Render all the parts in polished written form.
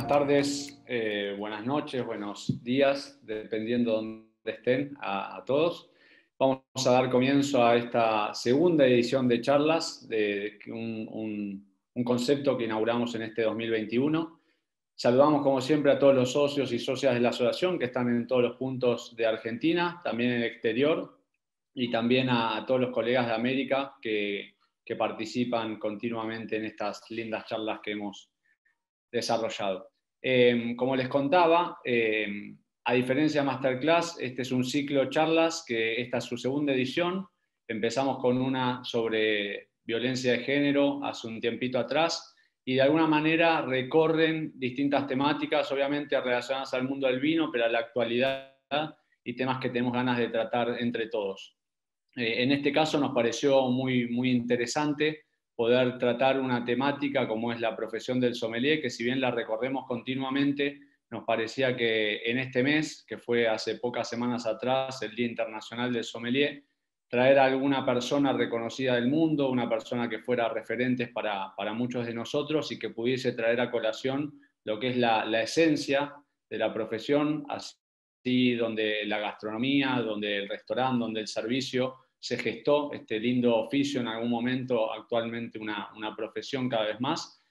tardes, buenas noches, buenos días, dependiendo de dónde estén a todos. Vamos a dar comienzo a esta segunda edición de charlas, de un concepto que inauguramos en este 2021. Saludamos como siempre a todos los socios y socias de la asociación que están en todos los puntos de Argentina, también en el exterior, y también a todos los colegas de América que participan continuamente en estas lindas charlas que hemos desarrollado. Como les contaba, a diferencia de Masterclass, este es un ciclo de charlas que esta es su segunda edición. Empezamos con una sobre violencia de género hace un tiempito atrás y de alguna manera recorren distintas temáticas, obviamente relacionadas al mundo del vino, pero a la actualidad y temas que tenemos ganas de tratar entre todos. En este caso nos pareció muy interesante poder tratar una temática como es la profesión del sommelier, que si bien la recorremos continuamente, nos parecía que en este mes, que fue hace pocas semanas atrás, el Día Internacional del Sommelier, traer a alguna persona reconocida del mundo, una persona que fuera referente para muchos de nosotros y que pudiese traer a colación lo que es la esencia de la profesión, así donde la gastronomía, donde el restaurante, donde el servicio se gestó este lindo oficio en algún momento, actualmente una profesión cada vez más,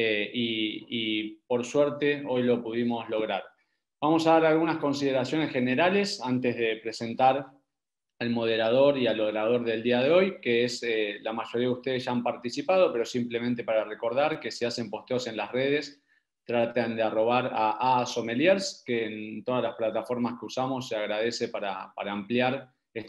y por suerte hoy lo pudimos lograr. Vamos a dar algunas consideraciones generales antes de presentar al moderador y al orador del día de hoy, que es la mayoría de ustedes ya han participado, pero simplemente para recordar que si hacen posteos en las redes, traten de arrobar a Sommeliers, que en todas las plataformas que usamos se agradece para ampliar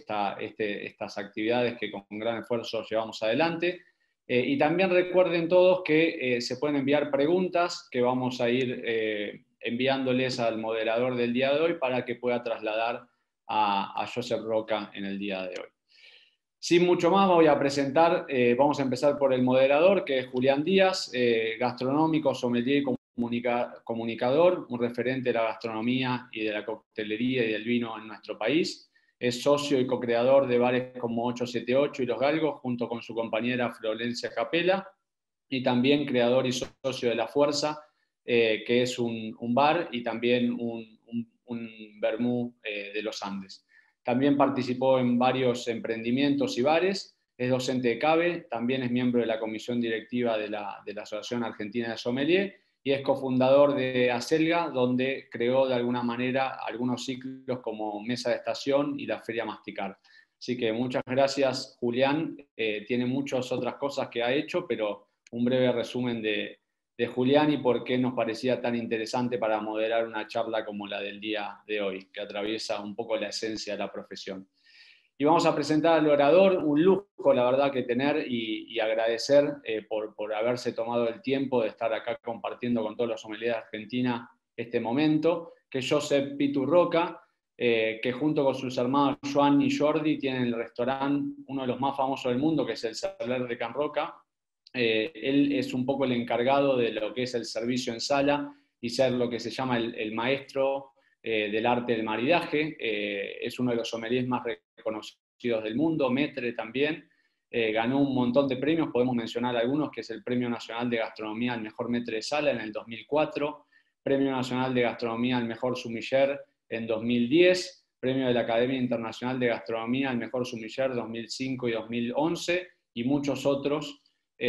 estas actividades que con gran esfuerzo llevamos adelante. Y también recuerden todos que se pueden enviar preguntas que vamos a ir enviándoles al moderador del día de hoy para que pueda trasladar a Josep Roca en el día de hoy. Sin mucho más, voy a presentar, vamos a empezar por el moderador, que es Julián Díaz, gastronómico, sommelier y comunicador, un referente de la gastronomía y de la coctelería y del vino en nuestro país. Es socio y co-creador de bares como 878 y Los Galgos, junto con su compañera Florencia Capella, y también creador y socio de La Fuerza, que es un bar y también un vermú de los Andes. También participó en varios emprendimientos y bares, es docente de CABE, también es miembro de la comisión directiva de la Asociación Argentina de Sommelier y es cofundador de Acelga, donde creó de alguna manera algunos ciclos como Mesa de Estación y la Feria Masticar. Así que muchas gracias, Julián. Tiene muchas otras cosas que ha hecho, pero un breve resumen de Julián y por qué nos parecía tan interesante para moderar una charla como la del día de hoy, que atraviesa un poco la esencia de la profesión. Y vamos a presentar al orador, un lujo la verdad que tener y agradecer por haberse tomado el tiempo de estar acá compartiendo con todos los sommeliers de Argentina este momento, que es Josep Pitu Roca, que junto con sus hermanos Joan y Jordi tienen el restaurante, uno de los más famosos del mundo, que es el Saler de Can Roca. Él es un poco el encargado de lo que es el servicio en sala y ser lo que se llama el maestro del arte del maridaje. Es uno de los sommeliers más reconocidos del mundo, Metre también. Ganó un montón de premios, podemos mencionar algunos, que es el Premio Nacional de Gastronomía al Mejor Maître de Sala en el 2004, Premio Nacional de Gastronomía al Mejor Sommelier en 2010, Premio de la Academia Internacional de Gastronomía al Mejor Sommelier 2005 y 2011, y muchos otros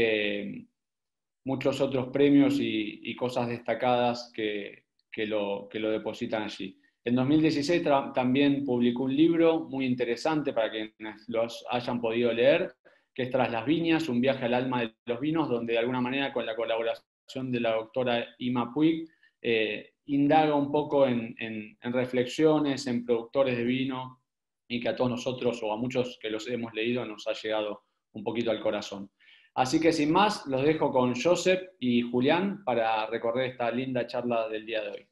premios y cosas destacadas que lo depositan allí. En 2016 también publicó un libro muy interesante para quienes los hayan podido leer, que es Tras las Viñas, un viaje al alma de los vinos, donde de alguna manera con la colaboración de la doctora Ima Puig, indaga un poco en reflexiones, en productores de vino, y que a todos nosotros, o a muchos que los hemos leído, nos ha llegado un poquito al corazón. Así que sin más, los dejo con Josep y Julián para recorrer esta linda charla del día de hoy.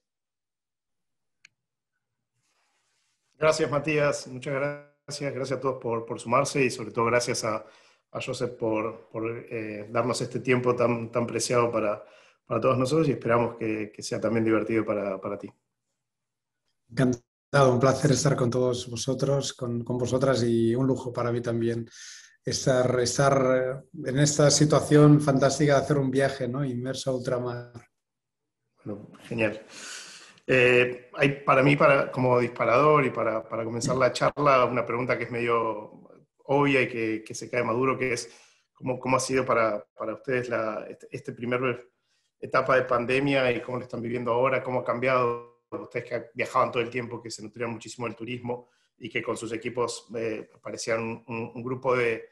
Gracias, Matías. Muchas gracias. Gracias a todos por sumarse y sobre todo gracias a Josep por darnos este tiempo tan preciado para todos nosotros y esperamos que sea también divertido para ti. Encantado, un placer estar con todos vosotros, con vosotras y un lujo para mí también estar en esta situación fantástica de hacer un viaje, ¿no? Inmerso a ultramar. Bueno, genial. Hay para mí, como disparador y para comenzar la charla, una pregunta que es medio obvia y que se cae maduro, que es ¿cómo ha sido para ustedes este primer etapa de pandemia y cómo lo están viviendo ahora? ¿Cómo ha cambiado? Ustedes que viajaban todo el tiempo, que se nutrían muchísimo del turismo y que con sus equipos parecían un grupo de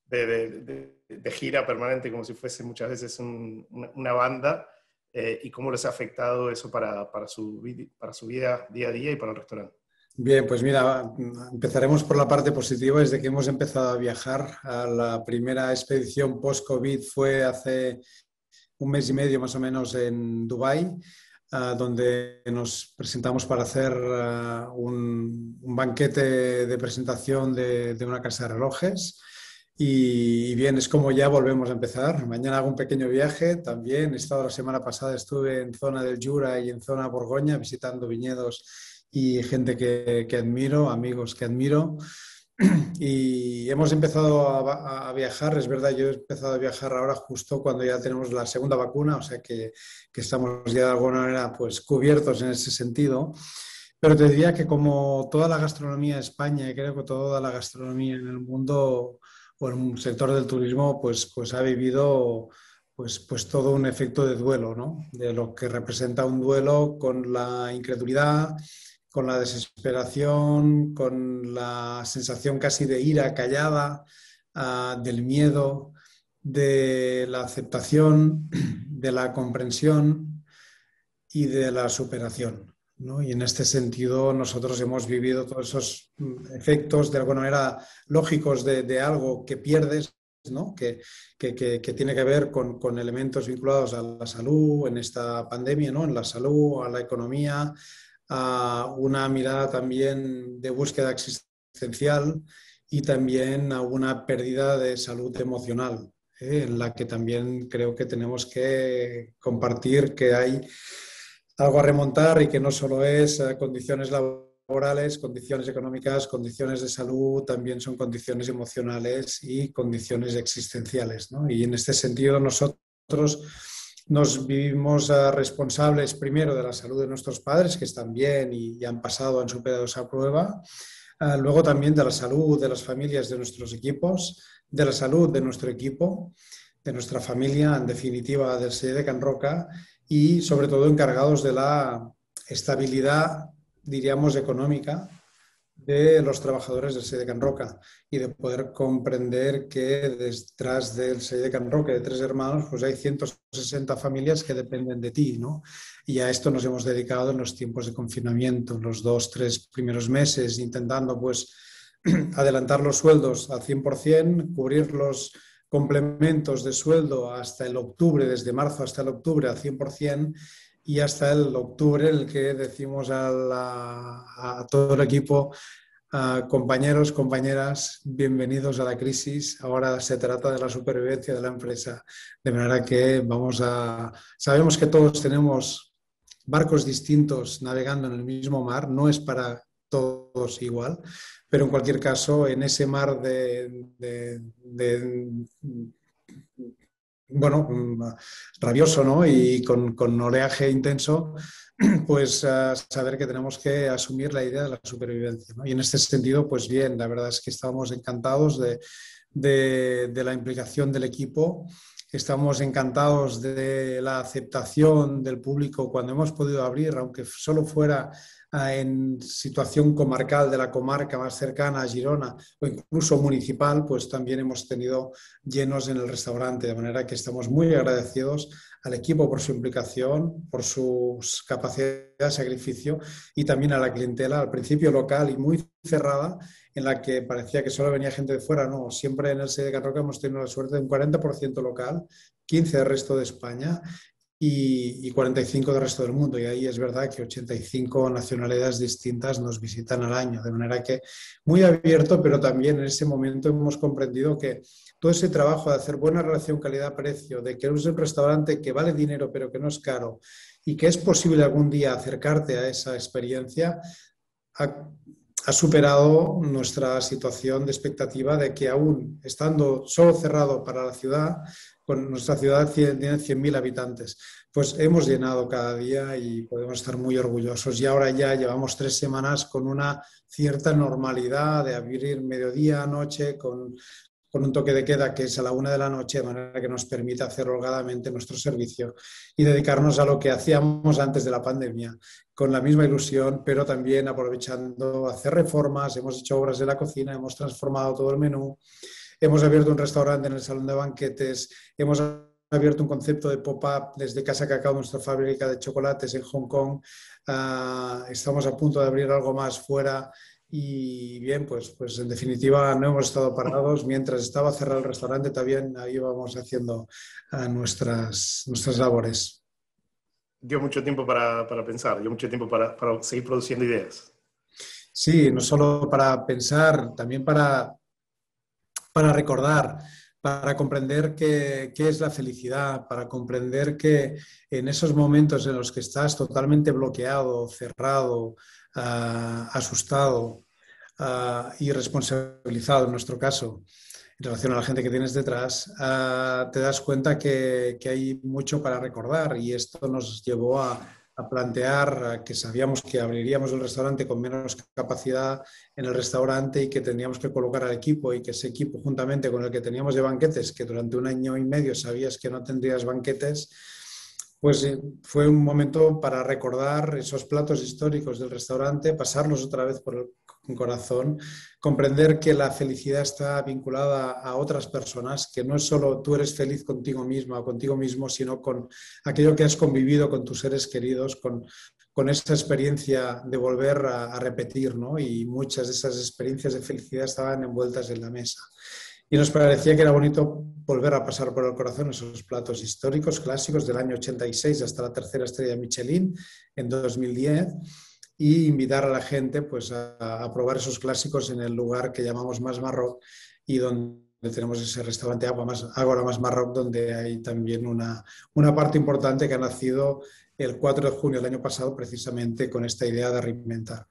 gira permanente, como si fuese muchas veces una banda. ¿Y cómo les ha afectado eso para su vida día a día y para el restaurante? Bien, pues mira, empezaremos por la parte positiva. Desde que hemos empezado a viajar, a la primera expedición post-COVID fue hace un mes y medio más o menos en Dubái, donde nos presentamos para hacer un banquete de presentación de una casa de relojes. Y bien, es como ya volvemos a empezar. Mañana hago un pequeño viaje también. He estado la semana pasada, estuve en zona del Jura y en zona Borgoña visitando viñedos y gente que admiro, amigos que admiro. Y hemos empezado a viajar, es verdad, yo he empezado a viajar ahora justo cuando ya tenemos la segunda vacuna, o sea que estamos ya de alguna manera pues cubiertos en ese sentido. Pero te diría que como toda la gastronomía de España y creo que toda la gastronomía en el mundo o en un sector del turismo pues ha vivido pues todo un efecto de duelo, ¿no? De lo que representa un duelo con la incredulidad, con la desesperación, con la sensación casi de ira callada, del miedo, de la aceptación, de la comprensión y de la superación, ¿no? Y en este sentido nosotros hemos vivido todos esos efectos de alguna manera lógicos de algo que pierdes, ¿no? Que tiene que ver con elementos vinculados a la salud en esta pandemia, ¿no? En la salud, a la economía, a una mirada también de búsqueda existencial y también a una pérdida de salud emocional, en la que también creo que tenemos que compartir que hay algo a remontar y que no solo es condiciones laborales, condiciones económicas, condiciones de salud, también son condiciones emocionales y condiciones existenciales, ¿no? Y en este sentido nosotros nos vivimos responsables primero de la salud de nuestros padres, que están bien y han pasado, han superado esa prueba, luego también de la salud de las familias de nuestros equipos, de la salud de nuestro equipo, de nuestra familia, en definitiva del Sella de Can Roca, y sobre todo encargados de la estabilidad, diríamos, económica de los trabajadores del Sella de Can Roca y de poder comprender que detrás del Sella de Can Roca de tres hermanos pues hay 160 familias que dependen de ti, ¿no? Y a esto nos hemos dedicado en los tiempos de confinamiento, en los 2-3 primeros meses, intentando pues adelantar los sueldos al 100%, cubrir los complementos de sueldo hasta el octubre, desde marzo hasta el octubre al 100%, y hasta el octubre el que decimos a todo el equipo, compañeros, compañeras, bienvenidos a la crisis, ahora se trata de la supervivencia de la empresa, de manera que sabemos que todos tenemos barcos distintos navegando en el mismo mar, no es para todos igual, pero en cualquier caso, en ese mar bueno, rabioso, ¿no? Y con oleaje intenso, pues saber que tenemos que asumir la idea de la supervivencia, ¿no? Y en este sentido, pues bien, la verdad es que estamos encantados de la implicación del equipo. Estamos encantados de la aceptación del público cuando hemos podido abrir, aunque solo fuera en situación comarcal de la comarca más cercana a Girona o incluso municipal, pues también hemos tenido llenos en el restaurante, de manera que estamos muy agradecidos al equipo por su implicación, por sus capacidades de sacrificio y también a la clientela, al principio local y muy cerrada, en la que parecía que solo venía gente de fuera. No, siempre en el Sella de Can Roca hemos tenido la suerte de un 40% local, 15% del resto de España y 45% del resto del mundo. Y ahí es verdad que 85 nacionalidades distintas nos visitan al año, de manera que muy abierto, pero también en ese momento hemos comprendido que todo ese trabajo de hacer buena relación calidad-precio, de que es un restaurante que vale dinero pero que no es caro y que es posible algún día acercarte a esa experiencia, ha ha superado nuestra situación de expectativa de que aún estando solo cerrado para la ciudad, con nuestra ciudad tiene 100.000 habitantes, pues hemos llenado cada día y podemos estar muy orgullosos. Y ahora ya llevamos 3 semanas con una cierta normalidad de abrir mediodía, noche, con un toque de queda que es a la 1 de la noche, de manera que nos permite hacer holgadamente nuestro servicio y dedicarnos a lo que hacíamos antes de la pandemia, con la misma ilusión, pero también aprovechando hacer reformas, hemos hecho obras de la cocina, hemos transformado todo el menú, hemos abierto un restaurante en el salón de banquetes, hemos abierto un concepto de pop-up desde Casa Cacao, nuestra fábrica de chocolates en Hong Kong. Estamos a punto de abrir algo más fuera y bien, pues en definitiva no hemos estado parados. Mientras estaba cerrado el restaurante también ahí íbamos haciendo nuestras labores. Dio mucho tiempo para pensar, dio mucho tiempo para seguir produciendo ideas. Sí, no solo para pensar, también para recordar, para comprender qué es la felicidad, para comprender que en esos momentos en los que estás totalmente bloqueado, cerrado, asustado y responsabilizado, en nuestro caso, en relación a la gente que tienes detrás, te das cuenta que hay mucho para recordar y esto nos llevó a plantear que sabíamos que abriríamos el restaurante con menos capacidad en el restaurante y que teníamos que colocar al equipo y que ese equipo, juntamente con el que teníamos de banquetes, que durante 1 año y medio sabías que no tendrías banquetes, pues fue un momento para recordar esos platos históricos del restaurante, pasarlos otra vez por el corazón, comprender que la felicidad está vinculada a otras personas, que no es solo tú eres feliz contigo misma o contigo mismo, sino con aquello que has convivido con tus seres queridos, con esa experiencia de volver a repetir, ¿no? Y muchas de esas experiencias de felicidad estaban envueltas en la mesa. Y nos parecía que era bonito volver a pasar por el corazón esos platos históricos, clásicos del año 86 hasta la 3ª estrella Michelin en 2010 y invitar a la gente pues, a probar esos clásicos en el lugar que llamamos Mas Marroc y donde tenemos ese restaurante Ágora Mas Marroc, donde hay también una parte importante que ha nacido el 4 de junio del año pasado precisamente con esta idea de reinventar.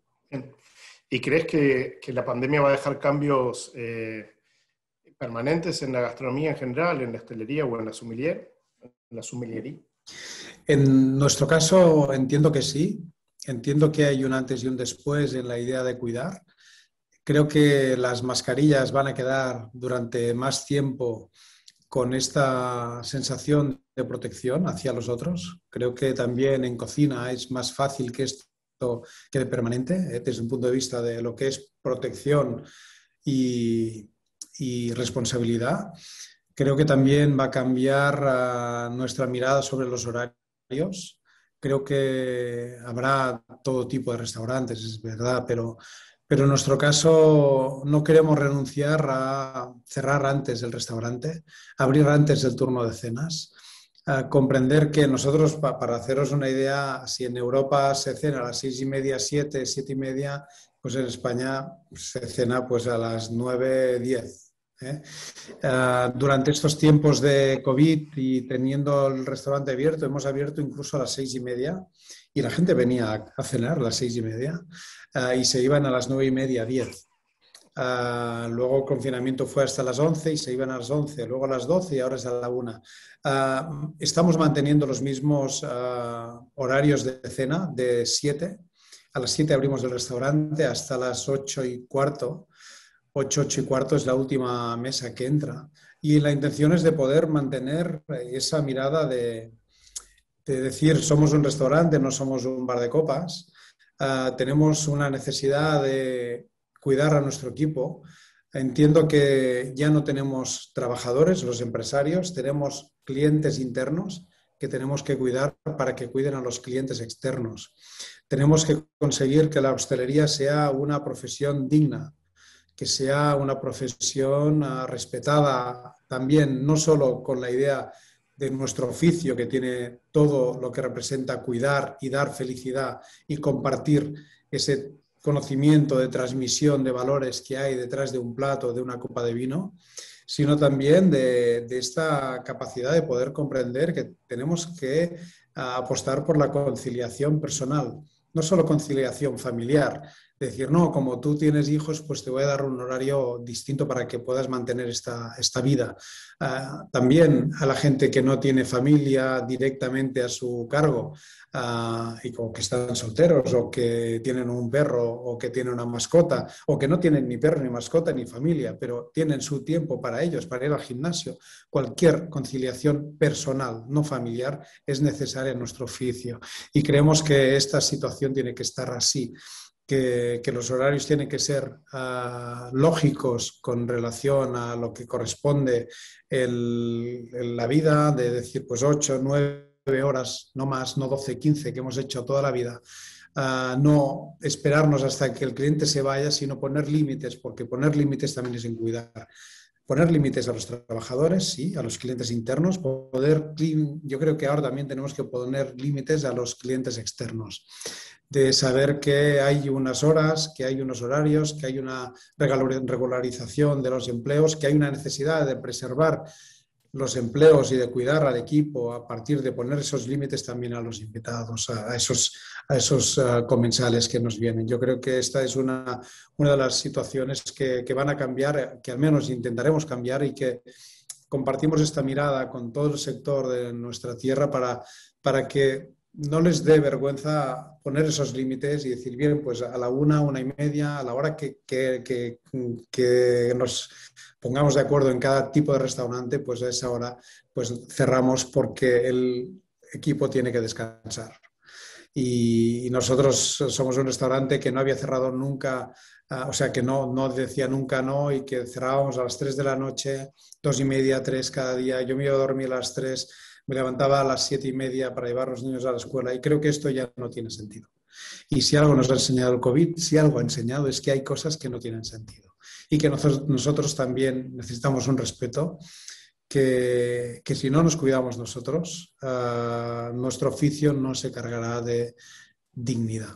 ¿Y crees que la pandemia va a dejar cambios permanentes en la gastronomía en general, en la hostelería o en la sommelería? En nuestro caso entiendo que sí. Entiendo que hay un antes y un después en la idea de cuidar. Creo que las mascarillas van a quedar durante más tiempo con esta sensación de protección hacia los otros. Creo que también en cocina es más fácil que esto quede permanente, desde un punto de vista de lo que es protección y responsabilidad. Creo que también va a cambiar nuestra mirada sobre los horarios. Creo que habrá todo tipo de restaurantes, es verdad, pero en nuestro caso no queremos renunciar a cerrar antes el restaurante, abrir antes el turno de cenas, comprender que nosotros, para haceros una idea, si en Europa se cena a las 6:30, 7, 7:30, pues en España se cena pues a las 9, 10. Durante estos tiempos de COVID y teniendo el restaurante abierto, hemos abierto incluso a las 6:30 y la gente venía a cenar a las 6:30 y se iban a las 9:30, 10. Luego el confinamiento fue hasta las 11 y se iban a las 11, luego a las 12 y ahora es a la 1. Estamos manteniendo los mismos horarios de cena de 7. A las 7 abrimos el restaurante hasta las 8:15. 8:15 es la última mesa que entra y la intención es de poder mantener esa mirada de decir somos un restaurante, no somos un bar de copas, tenemos una necesidad de cuidar a nuestro equipo. Entiendo que ya no tenemos trabajadores, los empresarios, tenemos clientes internos que tenemos que cuidar para que cuiden a los clientes externos. Tenemos que conseguir que la hostelería sea una profesión digna, que sea una profesión respetada también, no solo con la idea de nuestro oficio, que tiene todo lo que representa cuidar y dar felicidad y compartir ese conocimiento de transmisión de valores que hay detrás de un plato, de una copa de vino, sino también de esta capacidad de poder comprender que tenemos que apostar por la conciliación personal, no solo conciliación familiar, decir, no, como tú tienes hijos, pues te voy a dar un horario distinto para que puedas mantener esta vida. También a la gente que no tiene familia directamente a su cargo, o que están solteros, o que tienen un perro, o que tienen una mascota, o que no tienen ni perro, ni mascota, ni familia, pero tienen su tiempo para ellos, para ir al gimnasio. Cualquier conciliación personal, no familiar, es necesaria en nuestro oficio. Y creemos que esta situación tiene que estar así. Que los horarios tienen que ser lógicos con relación a lo que corresponde la vida, de decir, pues 8, 9 horas, no más, no 12, 15, que hemos hecho toda la vida. No esperarnos hasta que el cliente se vaya, sino poner límites, porque poner límites también es en cuidar. Poner límites a los trabajadores, sí, a los clientes internos. Yo creo que ahora también tenemos que poner límites a los clientes externos, de saber que hay unas horas, que hay unos horarios, que hay una regularización de los empleos, que hay una necesidad de preservar los empleos y de cuidar al equipo a partir de poner esos límites también a los invitados, a esos comensales que nos vienen. Yo creo que esta es una de las situaciones que van a cambiar, que al menos intentaremos cambiar, y que compartimos esta mirada con todo el sector de nuestra tierra para que no les dé vergüenza poner esos límites y decir, bien, pues a la 1, 1:30, a la hora que nos pongamos de acuerdo en cada tipo de restaurante, pues a esa hora pues cerramos, porque el equipo tiene que descansar. Y nosotros somos un restaurante que no había cerrado nunca, o sea, que no decía nunca no, y que cerrábamos a las 3 de la noche, 2:30, 3 cada día. Yo me iba a dormir a las 3, me levantaba a las 7:30 para llevar a los niños a la escuela, y creo que esto ya no tiene sentido. Y si algo nos ha enseñado el COVID, si algo ha enseñado, es que hay cosas que no tienen sentido, y que nosotros también necesitamos un respeto, que si no nos cuidamos nosotros, nuestro oficio no se cargará de dignidad.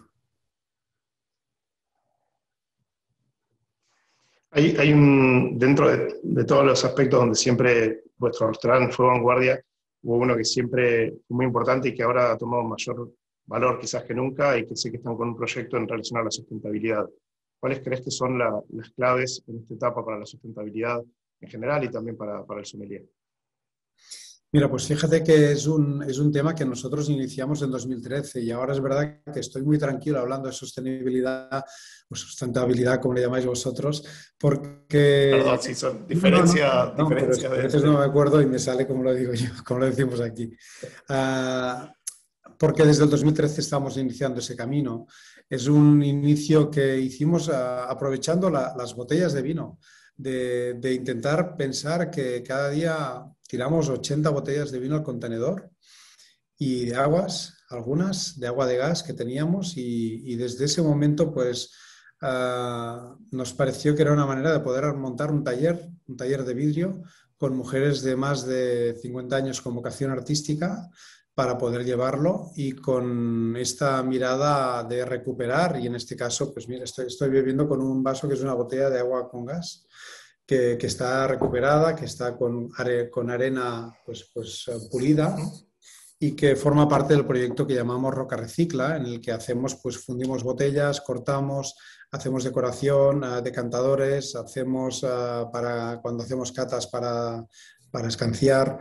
Dentro de todos los aspectos donde siempre vuestro restaurante fue vanguardia, hubo uno que siempre fue muy importante y que ahora ha tomado mayor valor quizás que nunca, y que sé que están con un proyecto en relación a la sustentabilidad. ¿Cuáles crees que son las claves en esta etapa para la sustentabilidad en general y también para el sommelier? Mira, pues fíjate que es un tema que nosotros iniciamos en 2013, y ahora es verdad que estoy muy tranquilo hablando de sostenibilidad o sustentabilidad, como le llamáis vosotros, porque... Perdón, sí, son diferencias pero a veces no me acuerdo y me sale como lo digo yo, como lo decimos aquí. Porque desde el 2013 estamos iniciando ese camino. Es un inicio que hicimos aprovechando las botellas de vino, de intentar pensar que cada día tiramos 80 botellas de vino al contenedor, y de aguas, algunas de agua de gas que teníamos, y desde ese momento pues nos pareció que era una manera de poder montar un taller de vidrio con mujeres de más de 50 años con vocación artística, para poder llevarlo, y con esta mirada de recuperar. Y en este caso, pues mira, estoy bebiendo con un vaso que es una botella de agua con gas, que está recuperada, que está con arena pues pulida, y que forma parte del proyecto que llamamos Roca Recicla, en el que fundimos botellas, cortamos, hacemos decoración, decantadores, hacemos cuando hacemos catas para escanciar.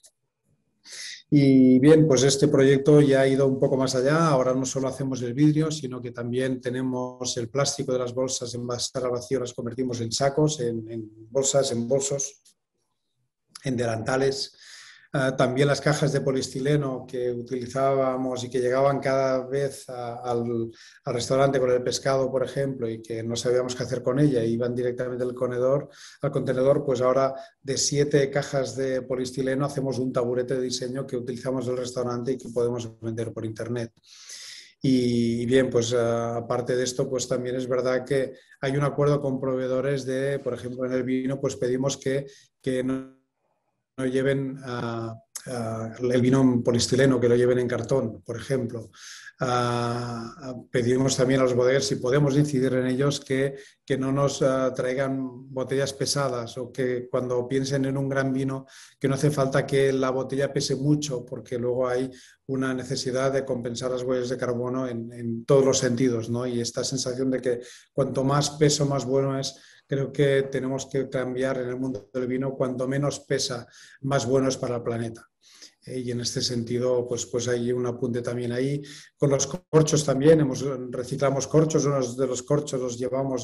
Y bien, pues este proyecto ya ha ido un poco más allá. Ahora no solo hacemos el vidrio, sino que también tenemos el plástico de las bolsas envasadas al vacío, las convertimos en sacos, en bolsas, en bolsos, en delantales. También las cajas de poliestileno que utilizábamos y que llegaban cada vez al restaurante con el pescado, por ejemplo, y que no sabíamos qué hacer con ella, iban directamente al contenedor, pues ahora de 7 cajas de poliestileno hacemos un taburete de diseño que utilizamos en el restaurante y que podemos vender por internet. Y bien, pues aparte de esto, pues también es verdad que hay un acuerdo con proveedores por ejemplo, en el vino, pues pedimos que no lleven el vino en poliestileno, que lo lleven en cartón, por ejemplo. Pedimos también a los bodegueros, si podemos incidir en ellos, que que no nos traigan botellas pesadas, o que cuando piensen en un gran vino, que no hace falta que la botella pese mucho, porque luego hay una necesidad de compensar las huellas de carbono en todos los sentidos, ¿no? Y esta sensación de que cuanto más peso, más bueno es. Creo que tenemos que cambiar en el mundo del vino: cuanto menos pesa, más bueno es para el planeta. Y en este sentido, pues hay un apunte también ahí. Con los corchos también, reciclamos corchos. Uno de los corchos los llevamos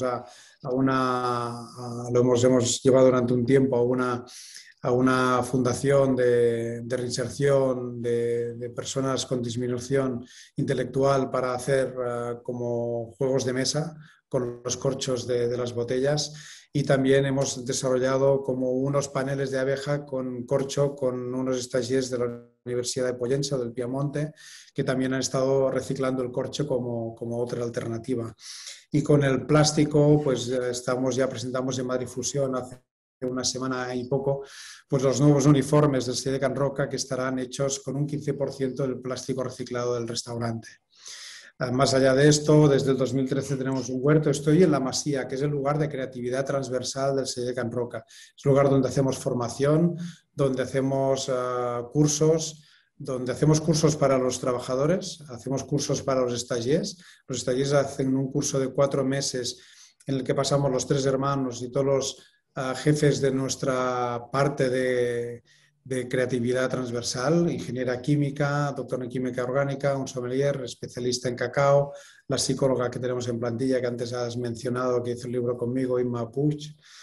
hemos llevado durante un tiempo a una fundación de reinserción de personas con disminución intelectual, para hacer como juegos de mesa con los corchos de las botellas. Y también hemos desarrollado como unos paneles de abeja con corcho, con unos stagiaires de la Universidad de Pollensa, del Piamonte, que también han estado reciclando el corcho como otra alternativa. Y con el plástico, pues presentamos en Madrid Fusión hace una semana y poco, pues los nuevos uniformes del SEDE Can Roca, que estarán hechos con un 15% del plástico reciclado del restaurante. Más allá de esto, desde el 2013 tenemos un huerto. Estoy en La Masía, que es el lugar de creatividad transversal del SEDE Can Roca. Es un lugar donde hacemos formación, donde hacemos cursos, donde hacemos cursos para los trabajadores, hacemos cursos para los stagiaires. Los stagiaires hacen un curso de 4 meses en el que pasamos los 3 hermanos y todos los jefes de nuestra parte de creatividad transversal: ingeniera química, doctor en química orgánica, un sommelier, especialista en cacao, la psicóloga que tenemos en plantilla, que antes has mencionado, que hizo el libro conmigo, Inma Puig,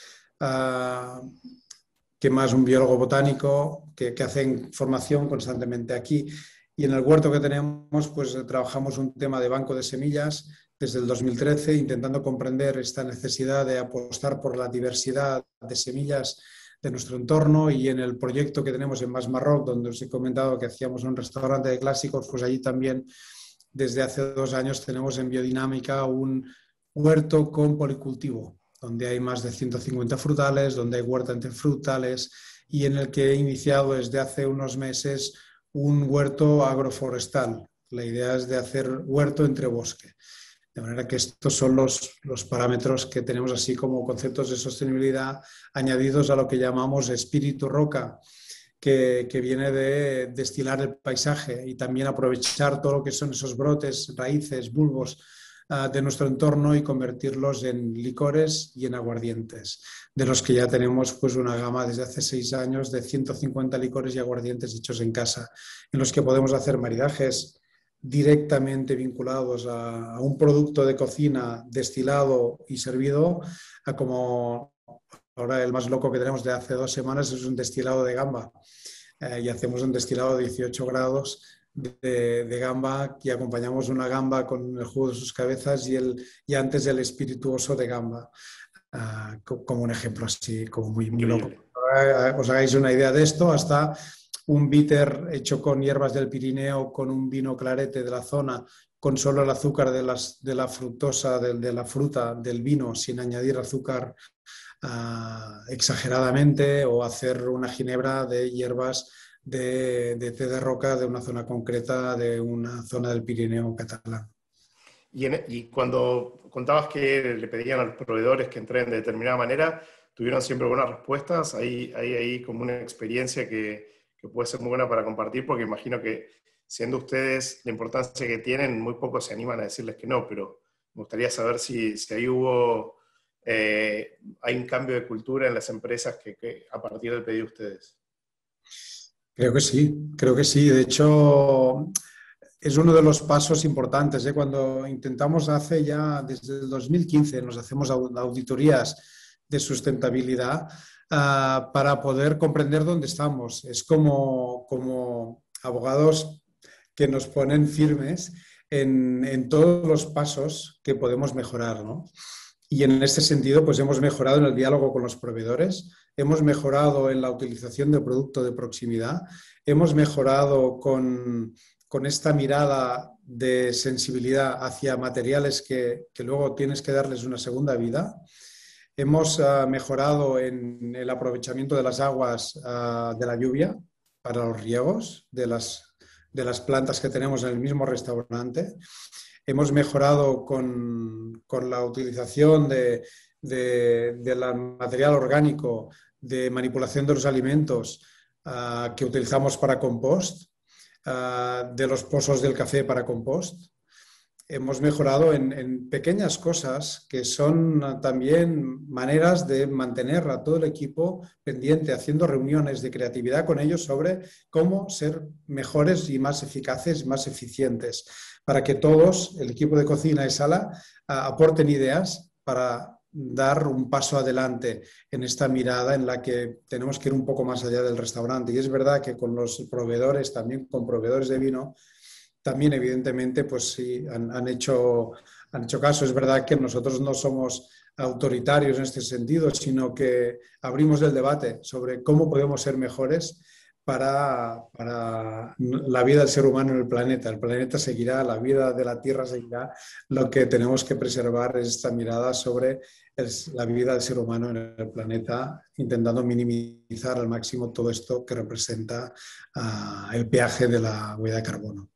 que más un biólogo botánico, que hacen formación constantemente aquí. Y en el huerto que tenemos, pues trabajamos un tema de banco de semillas desde el 2013, intentando comprender esta necesidad de apostar por la diversidad de semillas de nuestro entorno. Y en el proyecto que tenemos en Mas Marroc, donde os he comentado que hacíamos un restaurante de clásicos, pues allí también desde hace 2 años tenemos en biodinámica un huerto con policultivo, donde hay más de 150 frutales, donde hay huerta entre frutales, y en el que he iniciado desde hace unos meses un huerto agroforestal. La idea es de hacer huerto entre bosque. De manera que estos son los parámetros que tenemos así como conceptos de sostenibilidad, añadidos a lo que llamamos espíritu roca, que viene de destilar el paisaje y también aprovechar todo lo que son esos brotes, raíces, bulbos de nuestro entorno, y convertirlos en licores y en aguardientes, de los que ya tenemos pues una gama desde hace 6 años de 150 licores y aguardientes hechos en casa, en los que podemos hacer maridajes directamente vinculados a un producto de cocina destilado y servido, a como ahora el más loco que tenemos de hace 2 semanas es un destilado de gamba. Y hacemos un destilado de 18 grados de gamba, y acompañamos una gamba con el jugo de sus cabezas y antes el espirituoso de gamba, como un ejemplo así, como muy loco. Para que os hagáis una idea de esto, hasta un bitter hecho con hierbas del Pirineo, con un vino clarete de la zona, con solo el azúcar de la fructosa, de la fruta del vino, sin añadir azúcar exageradamente, o hacer una ginebra de hierbas de té de roca de una zona concreta, de una zona del Pirineo catalán. Y cuando contabas que le pedían a los proveedores que entren de determinada manera, ¿tuvieron siempre buenas respuestas? Hay como una experiencia que puede ser muy buena para compartir, porque imagino que, siendo ustedes la importancia que tienen, muy pocos se animan a decirles que no, pero me gustaría saber si ahí hay un cambio de cultura en las empresas que a partir del pedido de ustedes. Creo que sí. De hecho, es uno de los pasos importantes, ¿eh? Cuando intentamos desde el 2015, nos hacemos auditorías de sustentabilidad para poder comprender dónde estamos. Es como abogados que nos ponen firmes en todos los pasos que podemos mejorar, ¿no? Y en este sentido, pues hemos mejorado en el diálogo con los proveedores, hemos mejorado en la utilización de producto de proximidad, hemos mejorado con esta mirada de sensibilidad hacia materiales que luego tienes que darles una segunda vida. Hemos mejorado en el aprovechamiento de las aguas de la lluvia para los riegos de las plantas que tenemos en el mismo restaurante. Hemos mejorado con la utilización de del material orgánico, de manipulación de los alimentos que utilizamos para compost, de los pozos del café para compost. Hemos mejorado en pequeñas cosas que son también maneras de mantener a todo el equipo pendiente, haciendo reuniones de creatividad con ellos sobre cómo ser mejores y más eficaces, más eficientes, para que todos, el equipo de cocina y sala, aporten ideas para dar un paso adelante en esta mirada en la que tenemos que ir un poco más allá del restaurante. Y es verdad que con los proveedores, también con proveedores de vino, también evidentemente pues sí, han hecho caso. Es verdad que nosotros no somos autoritarios en este sentido, sino que abrimos el debate sobre cómo podemos ser mejores para la vida del ser humano en el planeta. El planeta seguirá, la vida de la Tierra seguirá. Lo que tenemos que preservar es esta mirada sobre la vida del ser humano en el planeta, intentando minimizar al máximo todo esto que representa el peaje de la huella de carbono.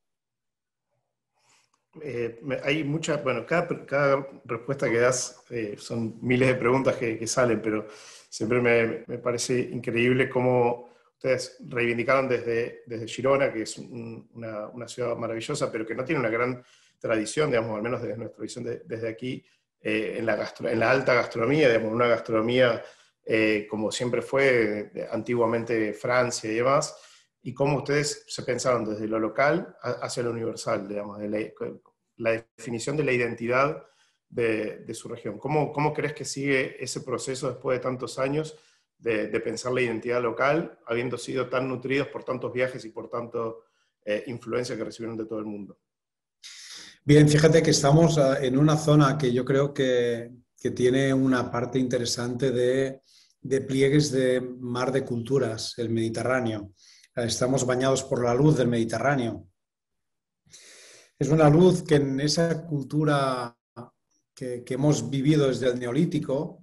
Hay muchas, bueno, cada respuesta que das son miles de preguntas que salen, pero siempre me parece increíble cómo ustedes reivindicaron desde Girona, que es una ciudad maravillosa, pero que no tiene una gran tradición, digamos, al menos desde nuestra visión desde aquí, en la alta gastronomía, digamos, una gastronomía como siempre fue antiguamente Francia y demás, y cómo ustedes se pensaron desde lo local hacia lo universal, digamos, de la definición de la identidad de su región. ¿Cómo crees que sigue ese proceso después de tantos años de pensar la identidad local, habiendo sido tan nutridos por tantos viajes y por tanto influencia que recibieron de todo el mundo? Bien, fíjate que estamos en una zona que yo creo que tiene una parte interesante de pliegues de mar de culturas, el Mediterráneo. Estamos bañados por la luz del Mediterráneo. Es una luz que en esa cultura que hemos vivido desde el Neolítico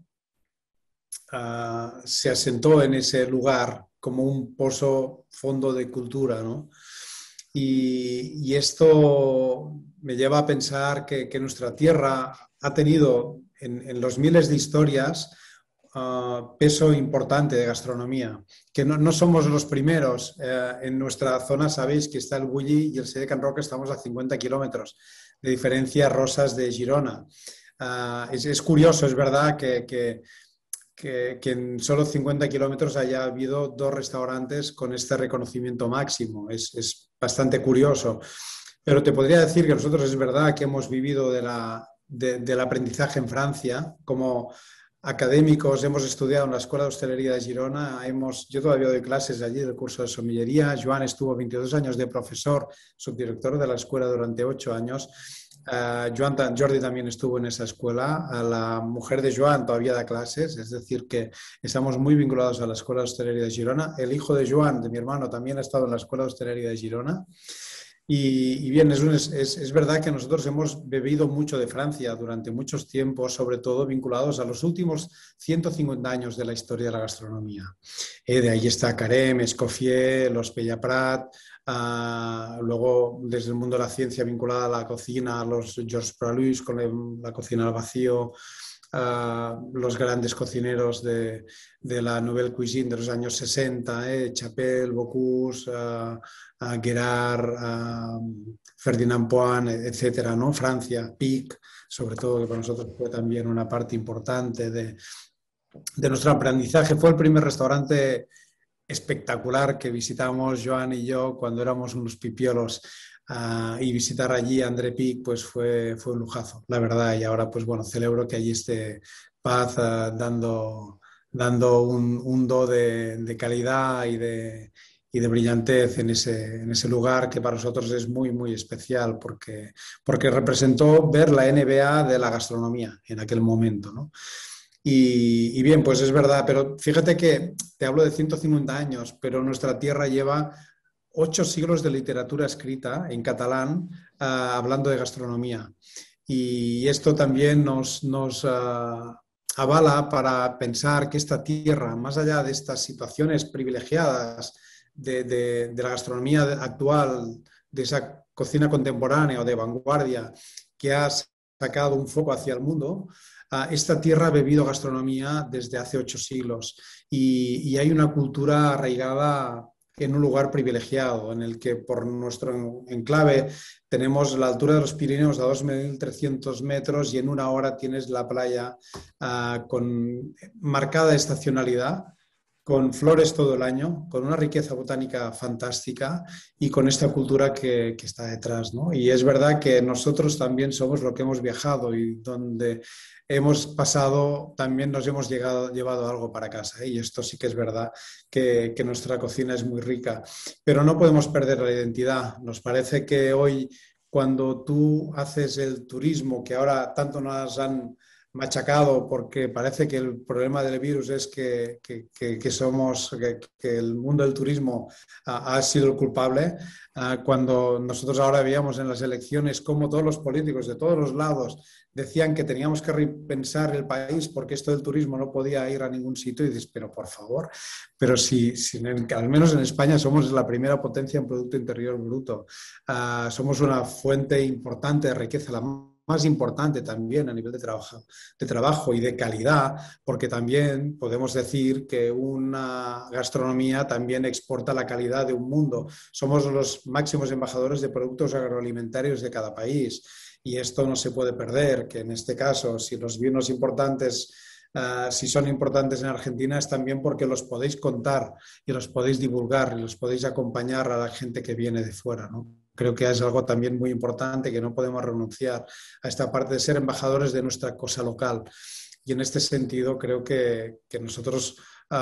se asentó en ese lugar como un pozo fondo de cultura, ¿no? Y esto me lleva a pensar que nuestra tierra ha tenido en los miles de historias peso importante de gastronomía, que no somos los primeros. En nuestra zona sabéis que está el Bulli y el Sede Can Roca, estamos a 50 kilómetros de diferencia, Rosas de Girona. Es curioso, es verdad que en solo 50 kilómetros haya habido 2 restaurantes con este reconocimiento máximo. Es bastante curioso. Pero te podría decir que nosotros es verdad que hemos vivido del aprendizaje en Francia. Como académicos hemos estudiado en la Escuela de Hostelería de Girona. Yo todavía doy clases allí del curso de sommellería. Joan estuvo 22 años de profesor, subdirector de la escuela durante 8 años. Jordi también estuvo en esa escuela. La mujer de Joan todavía da clases, es decir, que estamos muy vinculados a la Escuela de Hostelería de Girona. El hijo de Joan, de mi hermano, también ha estado en la Escuela de Hostelería de Girona. Y bien, es verdad que nosotros hemos bebido mucho de Francia durante muchos tiempos, sobre todo vinculados a los últimos 150 años de la historia de la gastronomía. De ahí está Carême, Escoffier, los Peyaprat, luego desde el mundo de la ciencia vinculada a la cocina, los Georges Pralus con la cocina al vacío, los grandes cocineros de la Nouvelle Cuisine de los años 60, Chapelle, Bocuse, Guérard, Ferdinand Poin, etcétera, ¿no? Francia, Pic, sobre todo, que para nosotros fue también una parte importante de nuestro aprendizaje. Fue el primer restaurante espectacular que visitamos Joan y yo cuando éramos unos pipiolos, y visitar allí a André Pic pues fue un lujazo, la verdad. Y ahora pues bueno, celebro que allí esté Paz dando un do de calidad y de brillantez en ese lugar, que para nosotros es muy, muy especial porque representó ver la NBA de la gastronomía en aquel momento, ¿no? Y bien, pues es verdad, pero fíjate que te hablo de 150 años, pero nuestra tierra lleva 8 siglos de literatura escrita en catalán, hablando de gastronomía. Y esto también nos avala para pensar que esta tierra, más allá de estas situaciones privilegiadas de la gastronomía actual, de esa cocina contemporánea o de vanguardia que ha sacado un foco hacia el mundo, esta tierra ha bebido gastronomía desde hace 8 siglos y hay una cultura arraigada en un lugar privilegiado, en el que por nuestro enclave tenemos la altura de los Pirineos a 2.300 metros y en una hora tienes la playa con marcada estacionalidad, con flores todo el año, con una riqueza botánica fantástica y con esta cultura que está detrás, ¿no? Y es verdad que nosotros también somos lo que hemos viajado y donde hemos pasado, también nos hemos llevado algo para casa, ¿eh? Y esto sí que es verdad que nuestra cocina es muy rica, pero no podemos perder la identidad. Nos parece que hoy, cuando tú haces el turismo, que ahora tanto nos han machacado porque parece que el problema del virus es que el mundo del turismo ha sido el culpable, cuando nosotros ahora veíamos en las elecciones cómo todos los políticos de todos los lados decían que teníamos que repensar el país porque esto del turismo no podía ir a ningún sitio, y dices, pero por favor, pero si al menos en España somos la primera potencia en Producto Interior Bruto, somos una fuente importante de riqueza, la más importante también a nivel de trabajo y de calidad, porque también podemos decir que una gastronomía también exporta la calidad de un mundo. Somos los máximos embajadores de productos agroalimentarios de cada país y esto no se puede perder, que en este caso, si los vinos importantes, si son importantes en Argentina, es también porque los podéis contar y los podéis divulgar y los podéis acompañar a la gente que viene de fuera, ¿no? Creo que es algo también muy importante, que no podemos renunciar a esta parte de ser embajadores de nuestra cosa local. Y en este sentido creo que nosotros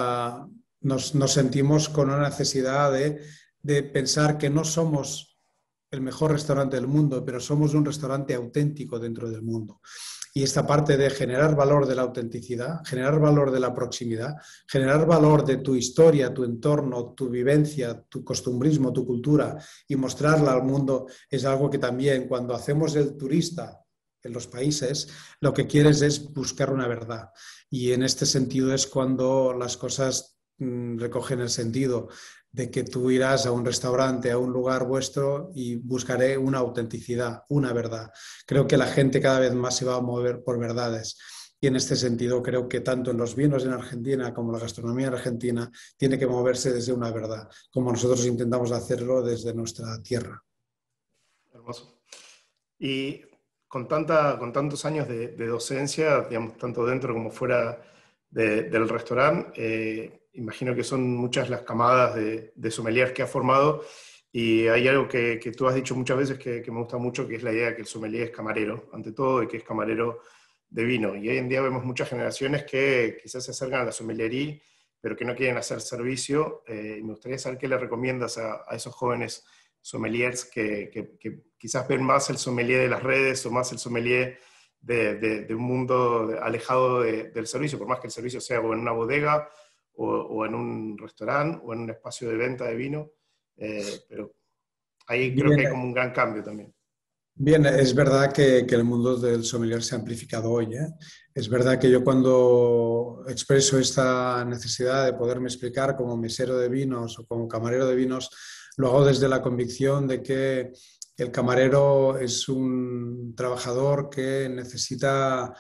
nos sentimos con una necesidad de pensar que no somos el mejor restaurante del mundo, pero somos un restaurante auténtico dentro del mundo. Y esta parte de generar valor de la autenticidad, generar valor de la proximidad, generar valor de tu historia, tu entorno, tu vivencia, tu costumbrismo, tu cultura y mostrarla al mundo es algo que también cuando hacemos el turista en los países, lo que quieres es buscar una verdad. Y en este sentido es cuando las cosas recogen el sentido de que tú irás a un restaurante, a un lugar vuestro y buscaré una autenticidad, una verdad. Creo que la gente cada vez más se va a mover por verdades. Y en este sentido creo que tanto en los vinos en Argentina como la gastronomía en Argentina tiene que moverse desde una verdad, como nosotros intentamos hacerlo desde nuestra tierra. Hermoso. Y con tantos años de docencia, digamos, tanto dentro como fuera del restaurante, imagino que son muchas las camadas de sommeliers que has formado, y hay algo que tú has dicho muchas veces que me gusta mucho, que es la idea de que el sommelier es camarero, ante todo, y que es camarero de vino. Y hoy en día vemos muchas generaciones que quizás se acercan a la sommeliería, pero que no quieren hacer servicio. Y me gustaría saber qué le recomiendas a esos jóvenes sommeliers que quizás ven más el sommelier de las redes o más el sommelier de un mundo alejado del servicio, por más que el servicio sea o en una bodega o en un restaurante o en un espacio de venta de vino, pero ahí creo que hay como un gran cambio también. Bien, es verdad que el mundo del sommelier se ha amplificado hoy, ¿eh? Es verdad que yo cuando expreso esta necesidad de poderme explicar como mesero de vinos o como camarero de vinos, lo hago desde la convicción de que el camarero es un trabajador que necesita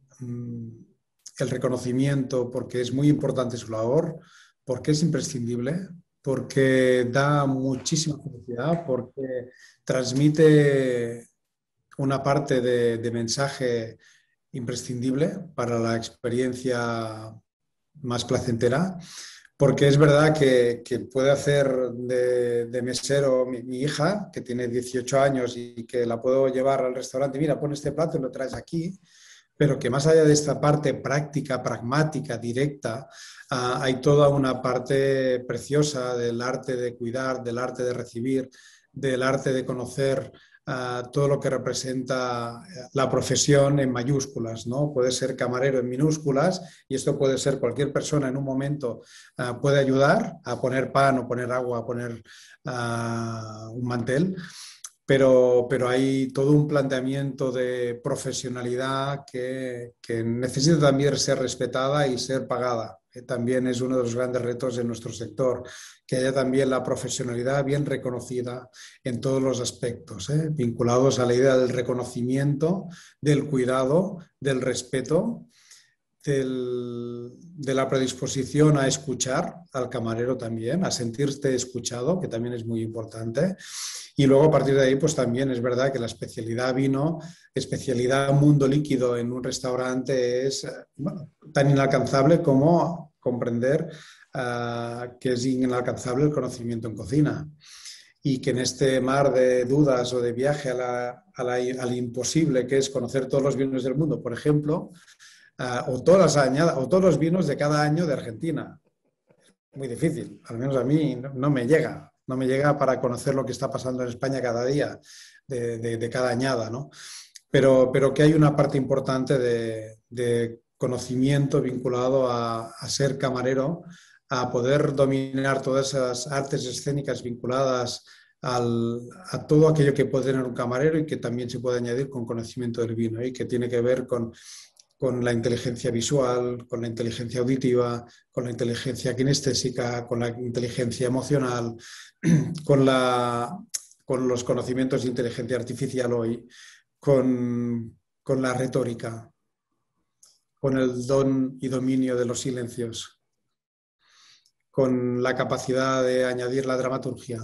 el reconocimiento porque es muy importante su labor, porque es imprescindible, porque da muchísima felicidad, porque transmite una parte de mensaje imprescindible para la experiencia más placentera, porque es verdad que puede hacer de mesero mi hija, que tiene 18 años y que la puedo llevar al restaurante, mira, pon este plato y lo traes aquí, pero que más allá de esta parte práctica, pragmática, directa, hay toda una parte preciosa del arte de cuidar, del arte de recibir, del arte de conocer todo lo que representa la profesión en mayúsculas, ¿no? Puede ser camarero en minúsculas y esto puede ser cualquier persona en un momento, puede ayudar a poner pan o poner agua, a poner un mantel. Pero hay todo un planteamiento de profesionalidad que necesita también ser respetada y ser pagada. que también es uno de los grandes retos en nuestro sector, que haya también la profesionalidad bien reconocida en todos los aspectos, vinculados a la idea del reconocimiento, del cuidado, del respeto, de la predisposición a escuchar al camarero también, a sentirte escuchado, que también es muy importante. Y luego a partir de ahí, pues también es verdad que la especialidad vino, especialidad mundo líquido en un restaurante es bueno, tan inalcanzable como comprender que es inalcanzable el conocimiento en cocina. Y que en este mar de dudas o de viaje al imposible, que es conocer todos los vinos del mundo, por ejemplo, o todos los vinos de cada año de Argentina. Muy difícil, al menos a mí no me llega. No me llega para conocer lo que está pasando en España cada día, de cada añada, ¿no? Pero que hay una parte importante de conocimiento vinculado a ser camarero, a poder dominar todas esas artes escénicas vinculadas a todo aquello que puede tener un camarero y que también se puede añadir con conocimiento del vino y que tiene que ver con la inteligencia visual, con la inteligencia auditiva, con la inteligencia kinestésica, con la inteligencia emocional, con los conocimientos de inteligencia artificial hoy, con la retórica, con el don y dominio de los silencios, con la capacidad de añadir la dramaturgia,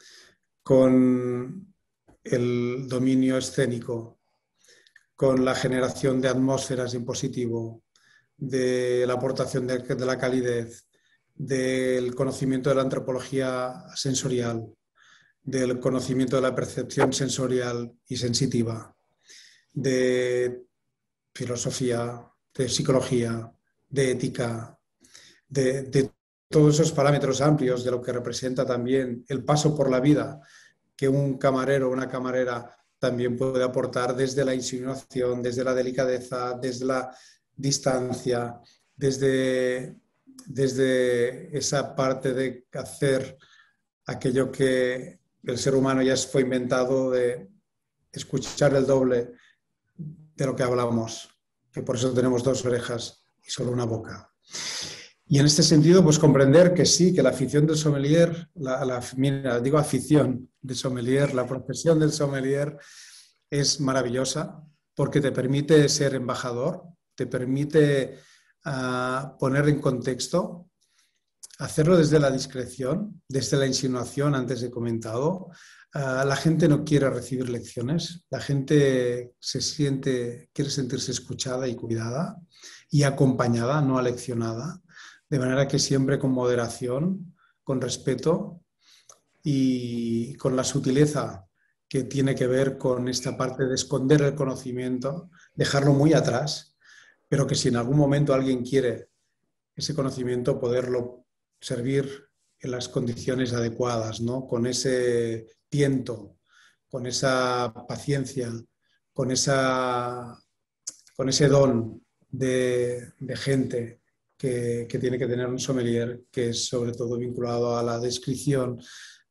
con el dominio escénico, con la generación de atmósferas en positivo, de la aportación de la calidez, del conocimiento de la antropología sensorial, del conocimiento de la percepción sensorial y sensitiva, de filosofía, de psicología, de ética, de todos esos parámetros amplios de lo que representa también el paso por la vida que un camarero o una camarera también puede aportar desde la insinuación, desde la delicadeza, desde la distancia, desde esa parte de hacer aquello que el ser humano ya fue inventado, de escuchar el doble de lo que hablamos, que por eso tenemos dos orejas y solo una boca. Y en este sentido, pues comprender que sí, que la afición del sommelier, mira, digo afición de sommelier, la profesión del sommelier es maravillosa porque te permite ser embajador, te permite poner en contexto, hacerlo desde la discreción, desde la insinuación antes he comentado. La gente no quiere recibir lecciones, la gente quiere sentirse escuchada y cuidada y acompañada, no aleccionada. De manera que siempre con moderación, con respeto y con la sutileza que tiene que ver con esta parte de esconder el conocimiento, dejarlo muy atrás, pero que si en algún momento alguien quiere ese conocimiento, poderlo servir en las condiciones adecuadas, ¿no? Con ese tiento, con esa paciencia, con ese don de gente que tiene que tener un sommelier, que es sobre todo vinculado a la discreción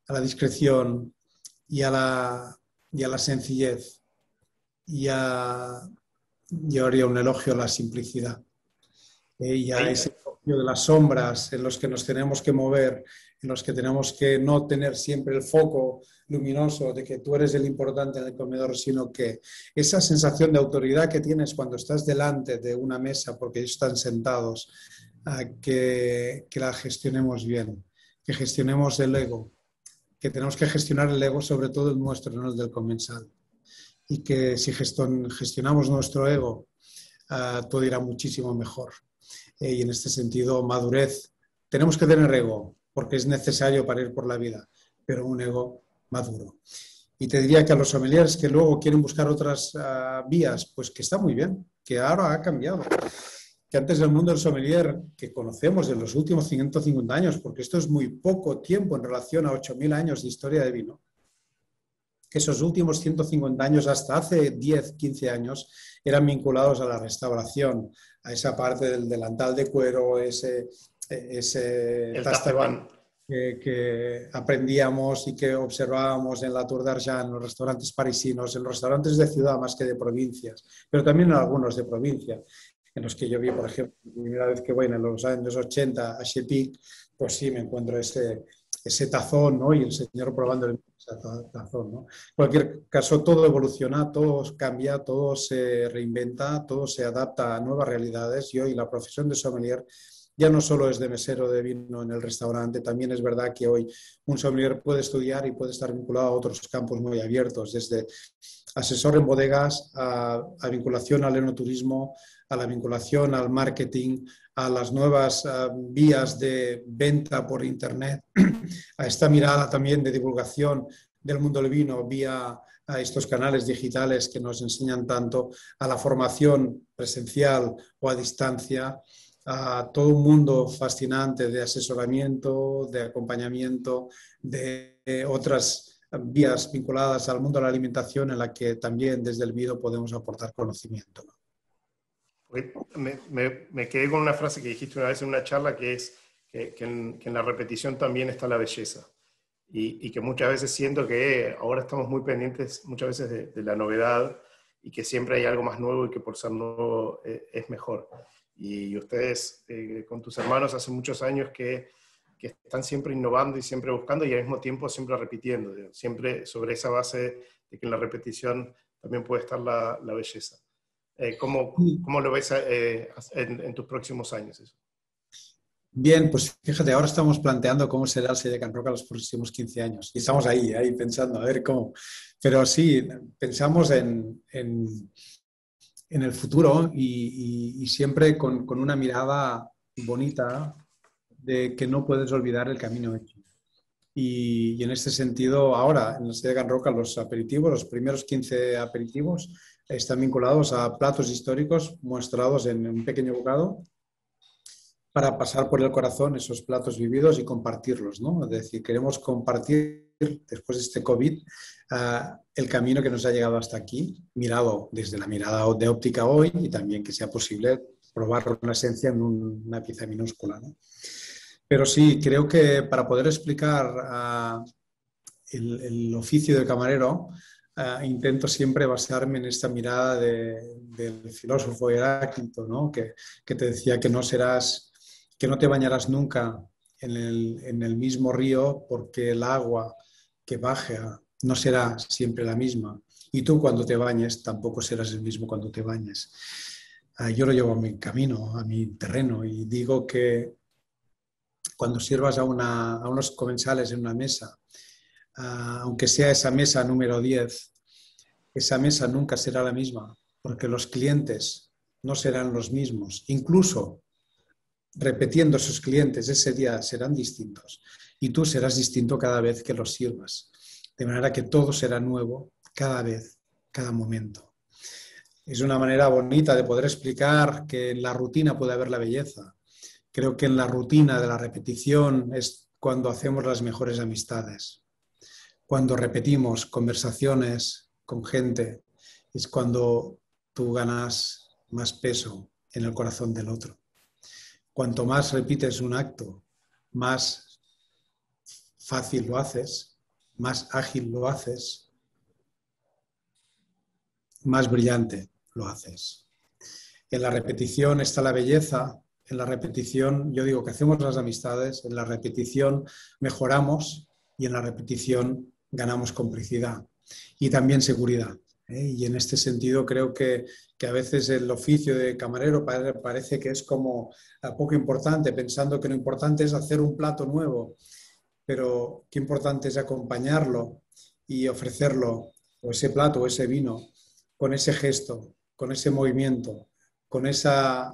y a la sencillez y yo haría un elogio a la simplicidad y a ese elogio de las sombras en los que nos tenemos que mover, en los que tenemos que no tener siempre el foco luminoso de que tú eres el importante en el comedor, sino que esa sensación de autoridad que tienes cuando estás delante de una mesa porque ellos están sentados, que la gestionemos bien, que gestionemos el ego, que tenemos que gestionar el ego, sobre todo el nuestro, no el del comensal. Y que si gestionamos nuestro ego, todo irá muchísimo mejor. Y en este sentido, madurez. Tenemos que tener ego, porque es necesario para ir por la vida, pero un ego maduro. Y te diría que a los sommeliers que luego quieren buscar otras vías, pues que está muy bien, que ahora ha cambiado. Que antes el mundo del sommelier que conocemos en los últimos 150 años, porque esto es muy poco tiempo en relación a 8.000 años de historia de vino, que esos últimos 150 años, hasta hace 10, 15 años, eran vinculados a la restauración, a esa parte del delantal de cuero, ese tastebán que aprendíamos y que observábamos en la Tour d'Argent, en los restaurantes parisinos, en los restaurantes de ciudad más que de provincias, pero también en algunos de provincia, en los que yo vi, por ejemplo, la primera vez que voy en los años 80 a Chepic, pues sí, me encuentro ese tazón, ¿no? Y el señor probando el tazón, ¿no? En cualquier caso, todo evoluciona, todo cambia, todo se reinventa, todo se adapta a nuevas realidades y hoy la profesión de sommelier ya no solo es de mesero de vino en el restaurante, también es verdad que hoy un sommelier puede estudiar y puede estar vinculado a otros campos muy abiertos, desde asesor en bodegas, a vinculación al enoturismo, a la vinculación al marketing, a las nuevas vías de venta por Internet, a esta mirada también de divulgación del mundo del vino vía a estos canales digitales que nos enseñan tanto, a la formación presencial o a distancia, a todo un mundo fascinante de asesoramiento, de acompañamiento, de otras vías vinculadas al mundo de la alimentación en la que también desde el vino podemos aportar conocimiento. Me quedé con una frase que dijiste una vez en una charla que es que en la repetición también está la belleza. Y que muchas veces siento que ahora estamos muy pendientes muchas veces de la novedad y que siempre hay algo más nuevo y que por ser nuevo es mejor. Y ustedes con tus hermanos hace muchos años que están siempre innovando y siempre buscando y al mismo tiempo siempre repitiendo, siempre sobre esa base de que en la repetición también puede estar la belleza. ¿Cómo lo ves en tus próximos años eso? Bien, pues fíjate, ahora estamos planteando cómo será el Sella Can Roca los próximos 15 años. Y estamos ahí pensando, a ver cómo. Pero sí, pensamos en el futuro y siempre con una mirada bonita de que no puedes olvidar el camino hecho. Y en este sentido, ahora en el Sella Can Roca los aperitivos, los primeros 15 aperitivos, están vinculados a platos históricos mostrados en un pequeño bocado, para pasar por el corazón esos platos vividos y compartirlos, ¿no? Es decir, queremos compartir después de este COVID el camino que nos ha llegado hasta aquí, mirado desde la mirada de óptica hoy y también que sea posible probar una esencia en una pieza minúscula, ¿no? Pero sí, creo que para poder explicar el oficio de camarero, intento siempre basarme en esta mirada del filósofo Heráclito, ¿no? Que te decía que no te bañarás nunca en el mismo río porque el agua que baja no será siempre la misma. Y tú cuando te bañes tampoco serás el mismo cuando te bañes. Yo lo llevo a mi camino, a mi terreno y digo que cuando sirvas a unos comensales en una mesa, aunque sea esa mesa número 10, esa mesa nunca será la misma porque los clientes no serán los mismos. Incluso repitiendo sus clientes ese día serán distintos y tú serás distinto cada vez que los sirvas. De manera que todo será nuevo cada vez, cada momento. Es una manera bonita de poder explicar que en la rutina puede haber la belleza. Creo que en la rutina de la repetición es cuando hacemos las mejores amistades. Cuando repetimos conversaciones con gente, es cuando tú ganas más peso en el corazón del otro. Cuanto más repites un acto, más fácil lo haces, más ágil lo haces, más brillante lo haces. En la repetición está la belleza, en la repetición, yo digo que hacemos las amistades, en la repetición mejoramos y en la repetición ganamos complicidad y también seguridad. Y en este sentido creo que a veces el oficio de camarero parece que es como poco importante, pensando que lo importante es hacer un plato nuevo, pero qué importante es acompañarlo y ofrecerlo, o ese plato o ese vino, con ese gesto, con ese movimiento, con esos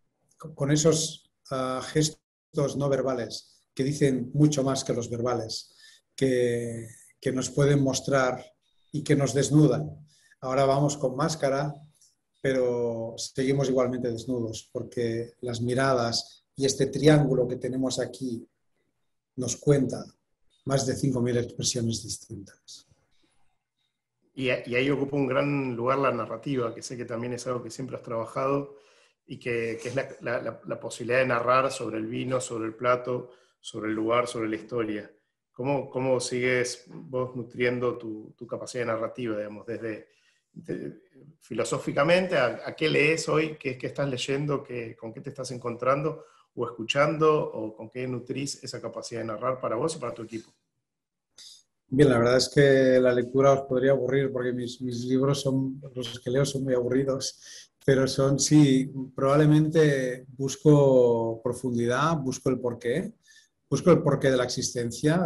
gestos no verbales que dicen mucho más que los verbales, que nos pueden mostrar y que nos desnudan. Ahora vamos con máscara, pero seguimos igualmente desnudos, porque las miradas y este triángulo que tenemos aquí nos cuenta más de 5.000 expresiones distintas. Y ahí ocupa un gran lugar la narrativa, que sé que también es algo que siempre has trabajado, y que es la posibilidad de narrar sobre el vino, sobre el plato, sobre el lugar, sobre la historia. ¿Cómo sigues vos nutriendo tu capacidad narrativa, digamos, desde filosóficamente, ¿a qué lees hoy? ¿Qué estás leyendo? ¿Con qué te estás encontrando o escuchando? ¿O con qué nutrís esa capacidad de narrar para vos y para tu equipo? Bien, la verdad es que la lectura os podría aburrir porque mis libros los que leo son muy aburridos, pero sí, probablemente busco profundidad, busco el porqué de la existencia,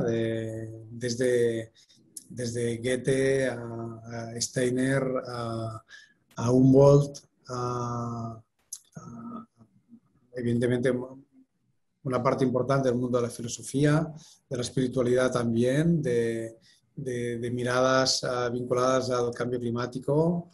desde Goethe a Steiner, a Humboldt, evidentemente una parte importante del mundo de la filosofía, de la espiritualidad también, de miradas vinculadas al cambio climático,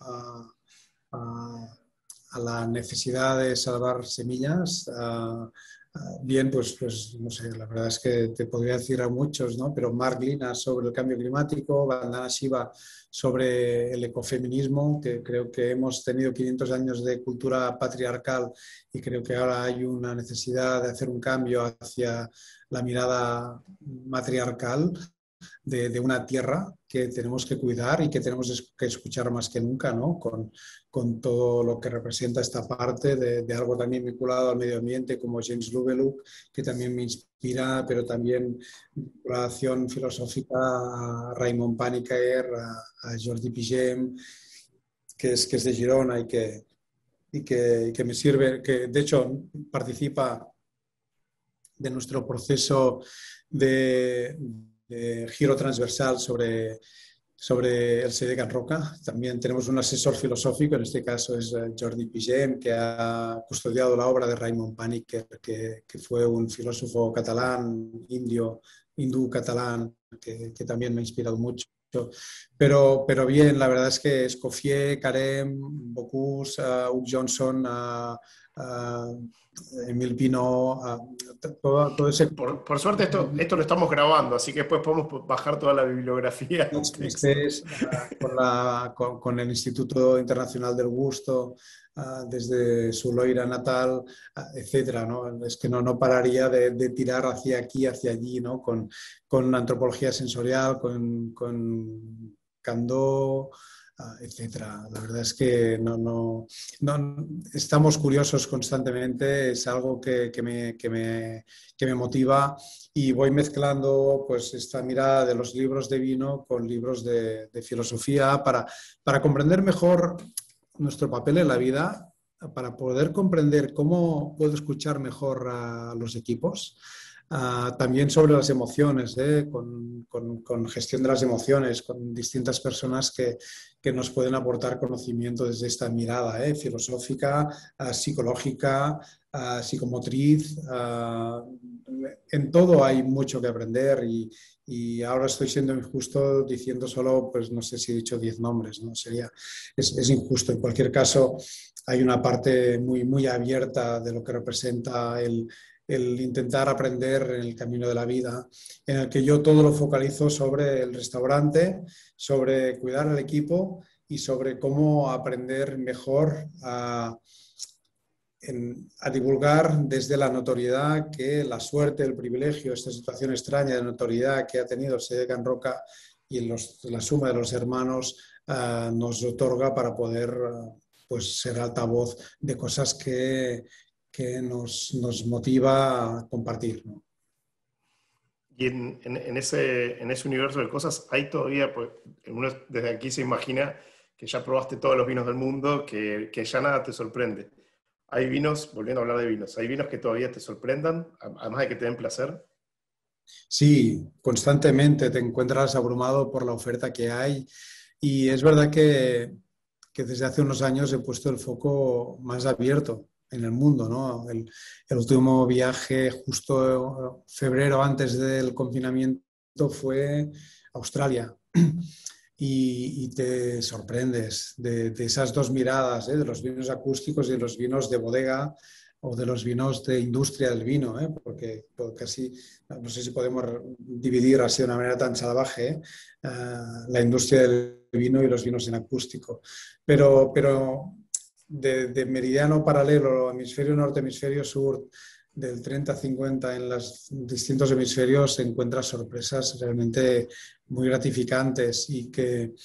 a la necesidad de salvar semillas. Bien, pues no sé, la verdad es que te podría decir a muchos, ¿no? Pero Mark Linas sobre el cambio climático, Vandana Shiva sobre el ecofeminismo, que creo que hemos tenido 500 años de cultura patriarcal y creo que ahora hay una necesidad de hacer un cambio hacia la mirada matriarcal de una tierra que tenemos que cuidar y que tenemos que escuchar más que nunca, ¿no? Con todo lo que representa esta parte de algo también vinculado al medio ambiente como James Lovelock, que también me inspira, pero también vinculación filosófica a Raymond Panikkar, a Jordi Pigem, que es de Girona y que me sirve, que de hecho participa de nuestro proceso de giro transversal sobre el CD Can Roca. También tenemos un asesor filosófico, en este caso es Jordi Pigem, que ha custodiado la obra de Raymond Panikkar, que fue un filósofo catalán, hindú catalán, que también me ha inspirado mucho. Pero bien, la verdad es que Escoffier, Carême, Bocuse, Hugh Johnson, Emile Pino, todo ese... Por suerte esto lo estamos grabando, así que después podemos bajar toda la bibliografía. Con el Instituto Internacional del Gusto, desde su Loira natal, etcétera, ¿no? Es que no pararía de tirar hacia aquí, hacia allí, ¿no? Con antropología sensorial, con Candó, etcétera. La verdad es que no estamos curiosos constantemente, es algo que me motiva y voy mezclando pues esta mirada de los libros de vino con libros de filosofía para comprender mejor nuestro papel en la vida, para poder comprender cómo puedo escuchar mejor a los equipos. También sobre las emociones, con gestión de las emociones, con distintas personas que nos pueden aportar conocimiento desde esta mirada filosófica, psicológica, psicomotriz. En todo hay mucho que aprender y ahora estoy siendo injusto diciendo solo, pues no sé si he dicho 10 nombres, ¿no? Es injusto. En cualquier caso, hay una parte muy abierta de lo que representa el intentar aprender en el camino de la vida, en el que yo todo lo focalizo sobre el restaurante, sobre cuidar al equipo y sobre cómo aprender mejor a divulgar desde la notoriedad que la suerte, el privilegio, esta situación extraña de notoriedad que ha tenido el CD Can Roca y la suma de los hermanos nos otorga para poder pues ser altavoz de cosas que nos motiva a compartir, ¿no? Y en ese universo de cosas hay todavía, pues, uno desde aquí se imagina que ya probaste todos los vinos del mundo, que ya nada te sorprende. ¿Hay vinos, volviendo a hablar de vinos, hay vinos que todavía te sorprendan, además de que te den placer? Sí, constantemente te encuentras abrumado por la oferta que hay y es verdad que desde hace unos años he puesto el foco más abierto en el mundo, ¿no? El último viaje justo febrero antes del confinamiento fue a Australia y te sorprendes de esas dos miradas, de los vinos acústicos y de los vinos de bodega o de los vinos de industria del vino, porque casi, no sé si podemos dividir así de una manera tan salvaje la industria del vino y los vinos en acústico. Pero de meridiano paralelo, hemisferio norte, hemisferio sur, del 30-50 en los distintos hemisferios, se encuentran sorpresas realmente muy gratificantes y que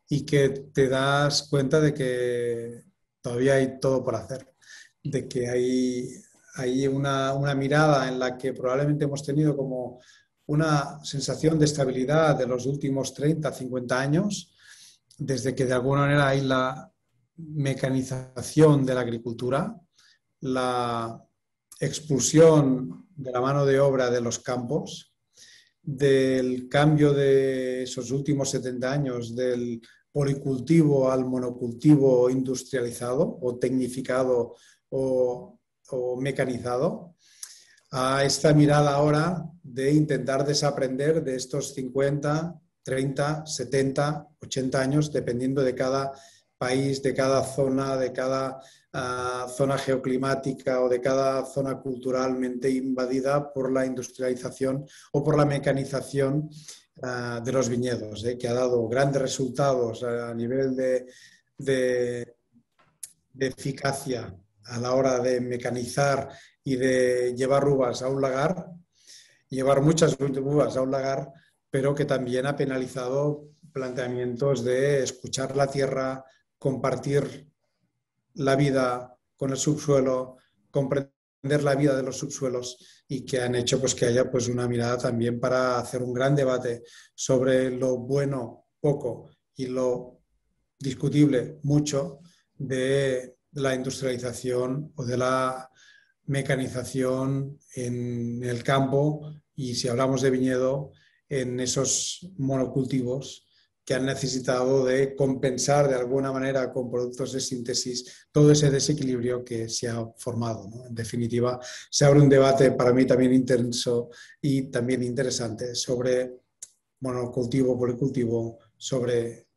y que te das cuenta de que todavía hay todo por hacer, de que hay una mirada en la que probablemente hemos tenido como una sensación de estabilidad de los últimos 30, 50 años, desde que de alguna manera hay la mecanización de la agricultura, la expulsión de la mano de obra de los campos, del cambio de esos últimos 70 años del policultivo al monocultivo industrializado o tecnificado o mecanizado, a esta mirada ahora de intentar desaprender de estos 50, 30, 70, 80 años, dependiendo de cada país, de cada zona, de cada zona geoclimática o de cada zona culturalmente invadida por la industrialización o por la mecanización de los viñedos, que ha dado grandes resultados a nivel de eficacia a la hora de mecanizar y de llevar uvas a un lagar, llevar muchas uvas a un lagar, pero que también ha penalizado planteamientos de escuchar la tierra, compartir la vida con el subsuelo, comprender la vida de los subsuelos y que han hecho pues, que haya pues, una mirada también para hacer un gran debate sobre lo bueno, poco y lo discutible, mucho, de la industrialización o de la mecanización en el campo y si hablamos de viñedo, en esos monocultivos que han necesitado de compensar de alguna manera con productos de síntesis todo ese desequilibrio que se ha formado, ¿no? En definitiva, se abre un debate para mí también intenso y también interesante sobre monocultivo, policultivo, sobre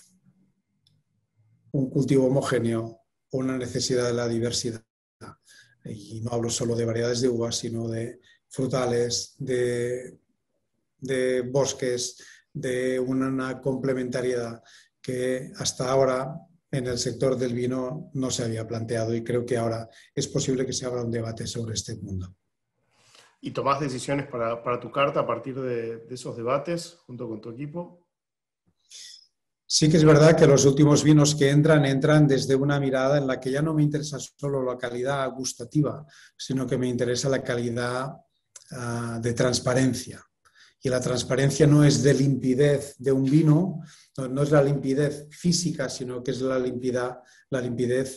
un cultivo homogéneo o una necesidad de la diversidad. Y no hablo solo de variedades de uvas, sino de frutales, de bosques, de una complementariedad que hasta ahora en el sector del vino no se había planteado y creo que ahora es posible que se abra un debate sobre este mundo. ¿Y tomás decisiones para tu carta a partir de esos debates junto con tu equipo? Sí que es verdad que los últimos vinos que entran desde una mirada en la que ya no me interesa solo la calidad gustativa, sino que me interesa la calidad de transparencia. Y la transparencia no es de limpidez de un vino, no es la limpidez física, sino que es la limpidez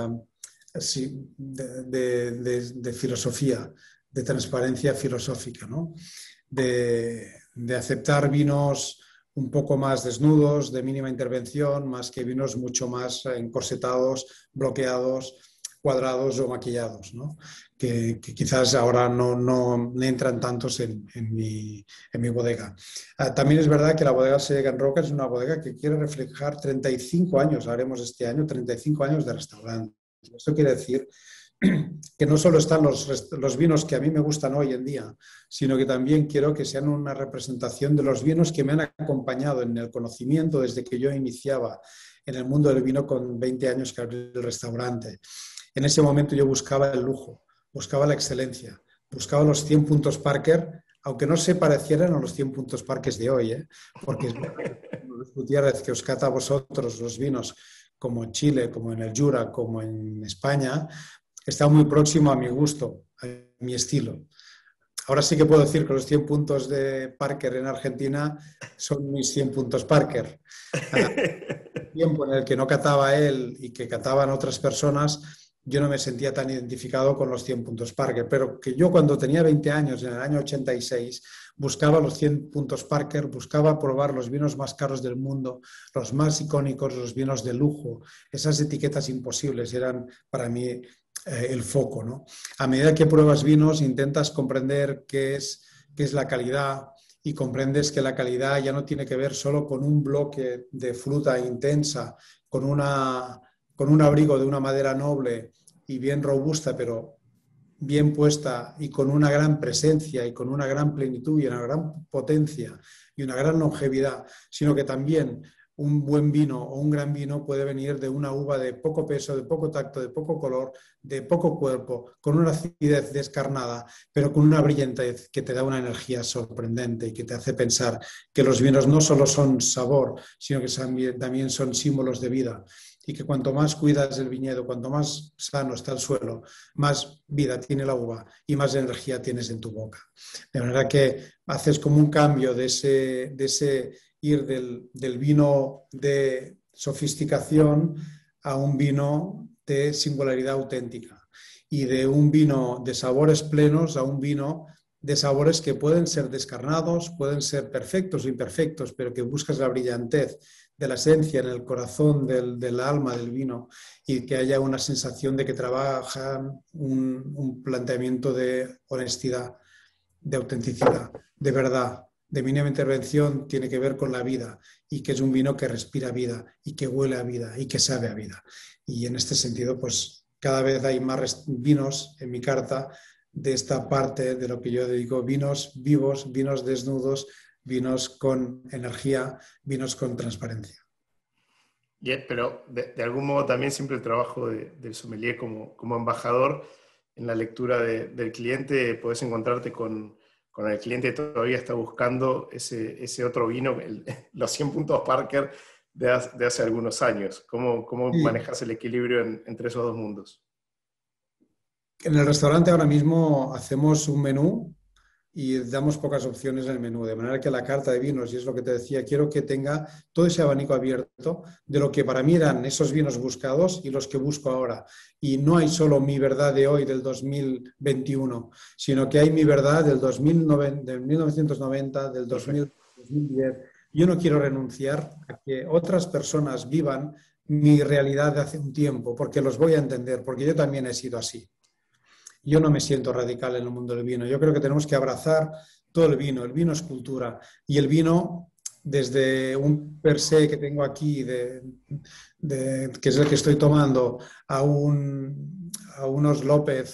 de filosofía, de transparencia filosófica, ¿no? De aceptar vinos un poco más desnudos, de mínima intervención, más que vinos mucho más encorsetados, bloqueados, cuadrados o maquillados, ¿no? Que quizás ahora no entran tantos en mi bodega. También es verdad que la bodega Selleca en Roca es una bodega que quiere reflejar 35 años, haremos este año, 35 años de restaurante. Esto quiere decir que no solo están los vinos que a mí me gustan hoy en día, sino que también quiero que sean una representación de los vinos que me han acompañado en el conocimiento desde que yo iniciaba en el mundo del vino con 20 años que abrí el restaurante. En ese momento yo buscaba el lujo, buscaba la excelencia, buscaba los 100 puntos Parker, aunque no se parecieran a los 100 puntos Parker de hoy, porque es Luis Gutiérrez que os cata a vosotros los vinos como en Chile, como en el Jura, como en España, está muy próximo a mi gusto, a mi estilo. Ahora sí que puedo decir que los 100 puntos de Parker en Argentina son mis 100 puntos Parker. El tiempo en el que no cataba él y que cataban otras personas, yo no me sentía tan identificado con los 100 puntos Parker, pero que yo cuando tenía 20 años, en el año 86, buscaba los 100 puntos Parker, buscaba probar los vinos más caros del mundo, los más icónicos, los vinos de lujo. Esas etiquetas imposibles eran para mí el foco, ¿no? A medida que pruebas vinos intentas comprender qué es la calidad y comprendes que la calidad ya no tiene que ver solo con un bloque de fruta intensa, con un abrigo de una madera noble y bien robusta, pero bien puesta y con una gran presencia y con una gran plenitud y una gran potencia y una gran longevidad, sino que también un buen vino o un gran vino puede venir de una uva de poco peso, de poco tacto, de poco color, de poco cuerpo, con una acidez descarnada, pero con una brillantez que te da una energía sorprendente y que te hace pensar que los vinos no solo son sabor, sino que también son símbolos de vida. Y que cuanto más cuidas el viñedo, cuanto más sano está el suelo, más vida tiene la uva y más energía tienes en tu boca. De manera que haces como un cambio de ese ir del vino de sofisticación a un vino de singularidad auténtica y de un vino de sabores plenos a un vino de sabores que pueden ser descarnados, pueden ser perfectos o imperfectos, pero que buscas la brillantez de la esencia en el corazón del alma del vino y que haya una sensación de que trabajan un planteamiento de honestidad, de autenticidad, de verdad, de mínima intervención, tiene que ver con la vida y que es un vino que respira vida y que huele a vida y que sabe a vida. Y en este sentido, pues cada vez hay más vinos en mi carta de esta parte de lo que yo dedico, vinos vivos, vinos desnudos, vinos con energía, vinos con transparencia. Pero de algún modo también siempre el trabajo del sommelier como embajador en la lectura del cliente, podés encontrarte con el cliente que todavía está buscando ese otro vino, los 100 puntos Parker de hace algunos años. ¿Cómo Sí. manejas el equilibrio entre esos dos mundos? En el restaurante ahora mismo hacemos un menú y damos pocas opciones en el menú, de manera que la carta de vinos, y es lo que te decía, quiero que tenga todo ese abanico abierto de lo que para mí eran esos vinos buscados y los que busco ahora. Y no hay solo mi verdad de hoy, del 2021, sino que hay mi verdad del 1990, del 2000, 2010. Yo no quiero renunciar a que otras personas vivan mi realidad de hace un tiempo, porque los voy a entender, porque yo también he sido así. Yo no me siento radical en el mundo del vino. Yo creo que tenemos que abrazar todo el vino. El vino es cultura. Y el vino, desde un per se que tengo aquí, que es el que estoy tomando, a unos López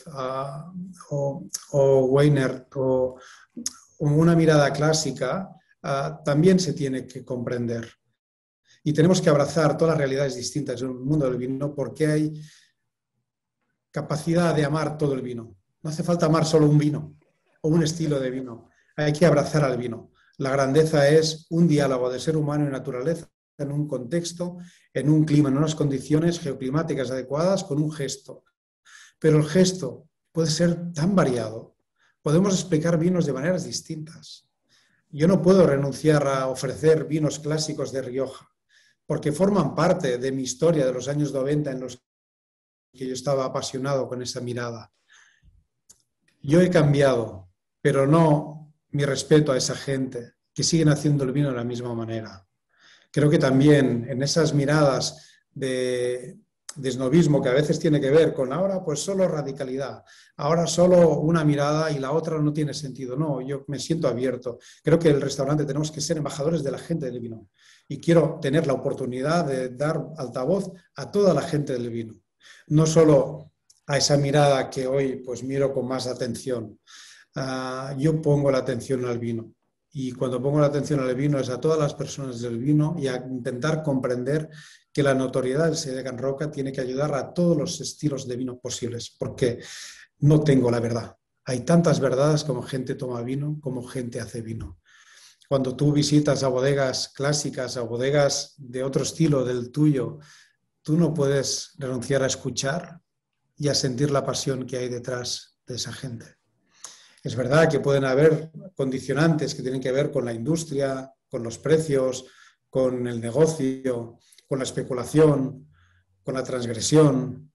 o Weiner o una mirada clásica, también se tiene que comprender. Y tenemos que abrazar todas las realidades distintas en el mundo del vino porque hay capacidad de amar todo el vino. No hace falta amar solo un vino o un estilo de vino. Hay que abrazar al vino. La grandeza es un diálogo de ser humano y naturaleza en un contexto, en un clima, en unas condiciones geoclimáticas adecuadas, con un gesto. Pero el gesto puede ser tan variado. Podemos explicar vinos de maneras distintas. Yo no puedo renunciar a ofrecer vinos clásicos de Rioja, porque forman parte de mi historia de los años 90 en los que yo estaba apasionado con esa mirada. Yo he cambiado, pero no mi respeto a esa gente que siguen haciendo el vino de la misma manera. Creo que también en esas miradas de snobismo que a veces tiene que ver con ahora pues solo radicalidad, ahora solo una mirada y la otra no tiene sentido. No, yo me siento abierto. Creo que en el restaurante tenemos que ser embajadores de la gente del vino y quiero tener la oportunidad de dar altavoz a toda la gente del vino. No solo a esa mirada que hoy pues miro con más atención. Yo pongo la atención al vino y cuando pongo la atención al vino es a todas las personas del vino y a intentar comprender que la notoriedad del Sella Can Roca tiene que ayudar a todos los estilos de vino posibles, porque no tengo la verdad. Hay tantas verdades como gente toma vino, como gente hace vino. Cuando tú visitas a bodegas clásicas, a bodegas de otro estilo del tuyo, tú no puedes renunciar a escuchar y a sentir la pasión que hay detrás de esa gente. Es verdad que pueden haber condicionantes que tienen que ver con la industria, con los precios, con el negocio, con la especulación, con la transgresión.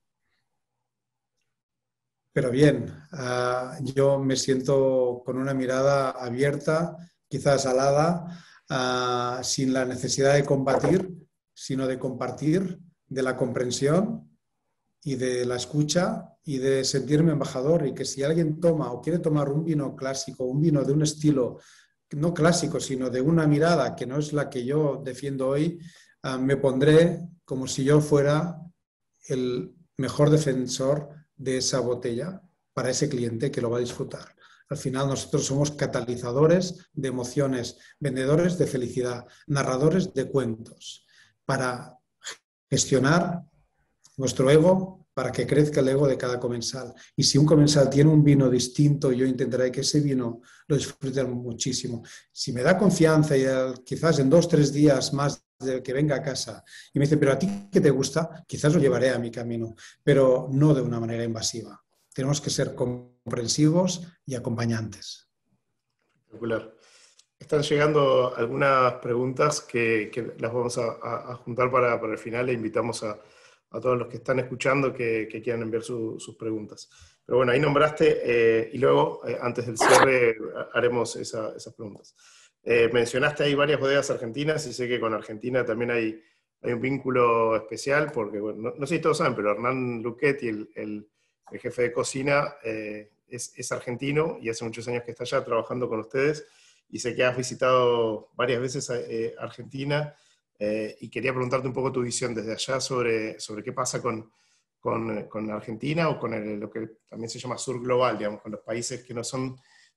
Pero bien, yo me siento con una mirada abierta, quizás alada, sin la necesidad de combatir, sino de compartir, de la comprensión y de la escucha y de sentirme embajador y que si alguien toma o quiere tomar un vino clásico, un vino de un estilo no clásico, sino de una mirada que no es la que yo defiendo hoy, me pondré como si yo fuera el mejor defensor de esa botella para ese cliente que lo va a disfrutar. Al final nosotros somos catalizadores de emociones, vendedores de felicidad, narradores de cuentos. para gestionar nuestro ego, para que crezca el ego de cada comensal. Y si un comensal tiene un vino distinto, yo intentaré que ese vino lo disfruten muchísimo. Si me da confianza y quizás en 2 o 3 días más de que venga a casa y me dice, pero a ti qué te gusta, quizás lo llevaré a mi camino, pero no de una manera invasiva. Tenemos que ser comprensivos y acompañantes. Espectacular. Están llegando algunas preguntas que las vamos a juntar para el final e invitamos a todos los que están escuchando que quieran enviar sus preguntas. Pero bueno, ahí nombraste, y luego, antes del cierre, haremos esas preguntas. Mencionaste ahí varias bodegas argentinas, y sé que con Argentina también hay un vínculo especial, porque, bueno, no sé si todos saben, pero Hernán Luchetti, el jefe de cocina, es argentino, y hace muchos años que está allá trabajando con ustedes, y sé que has visitado varias veces Argentina, y quería preguntarte un poco tu visión desde allá sobre qué pasa con Argentina, o con lo que también se llama sur global, digamos, con los países que no son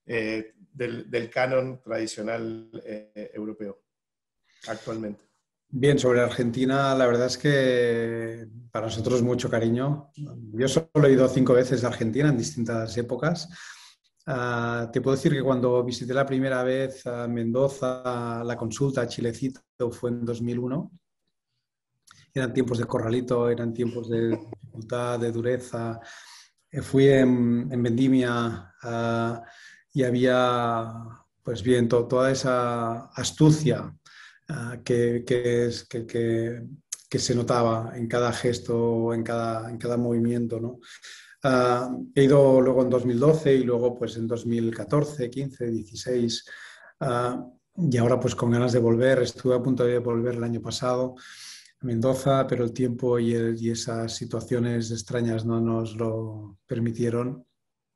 del canon tradicional europeo actualmente. Bien, sobre Argentina, la verdad es que para nosotros mucho cariño. Yo solo he ido 5 veces a Argentina en distintas épocas. Te puedo decir que cuando visité la primera vez a Mendoza, la consulta a Chilecito fue en 2001. Eran tiempos de corralito, eran tiempos de dificultad, de dureza. Fui en vendimia y había, pues bien, toda esa astucia que se notaba en cada gesto, en cada movimiento, ¿no? He ido luego en 2012 y luego pues en 2014, 15, 16, y ahora pues con ganas de volver. Estuve a punto de volver el año pasado a Mendoza, pero el tiempo y esas situaciones extrañas no nos lo permitieron.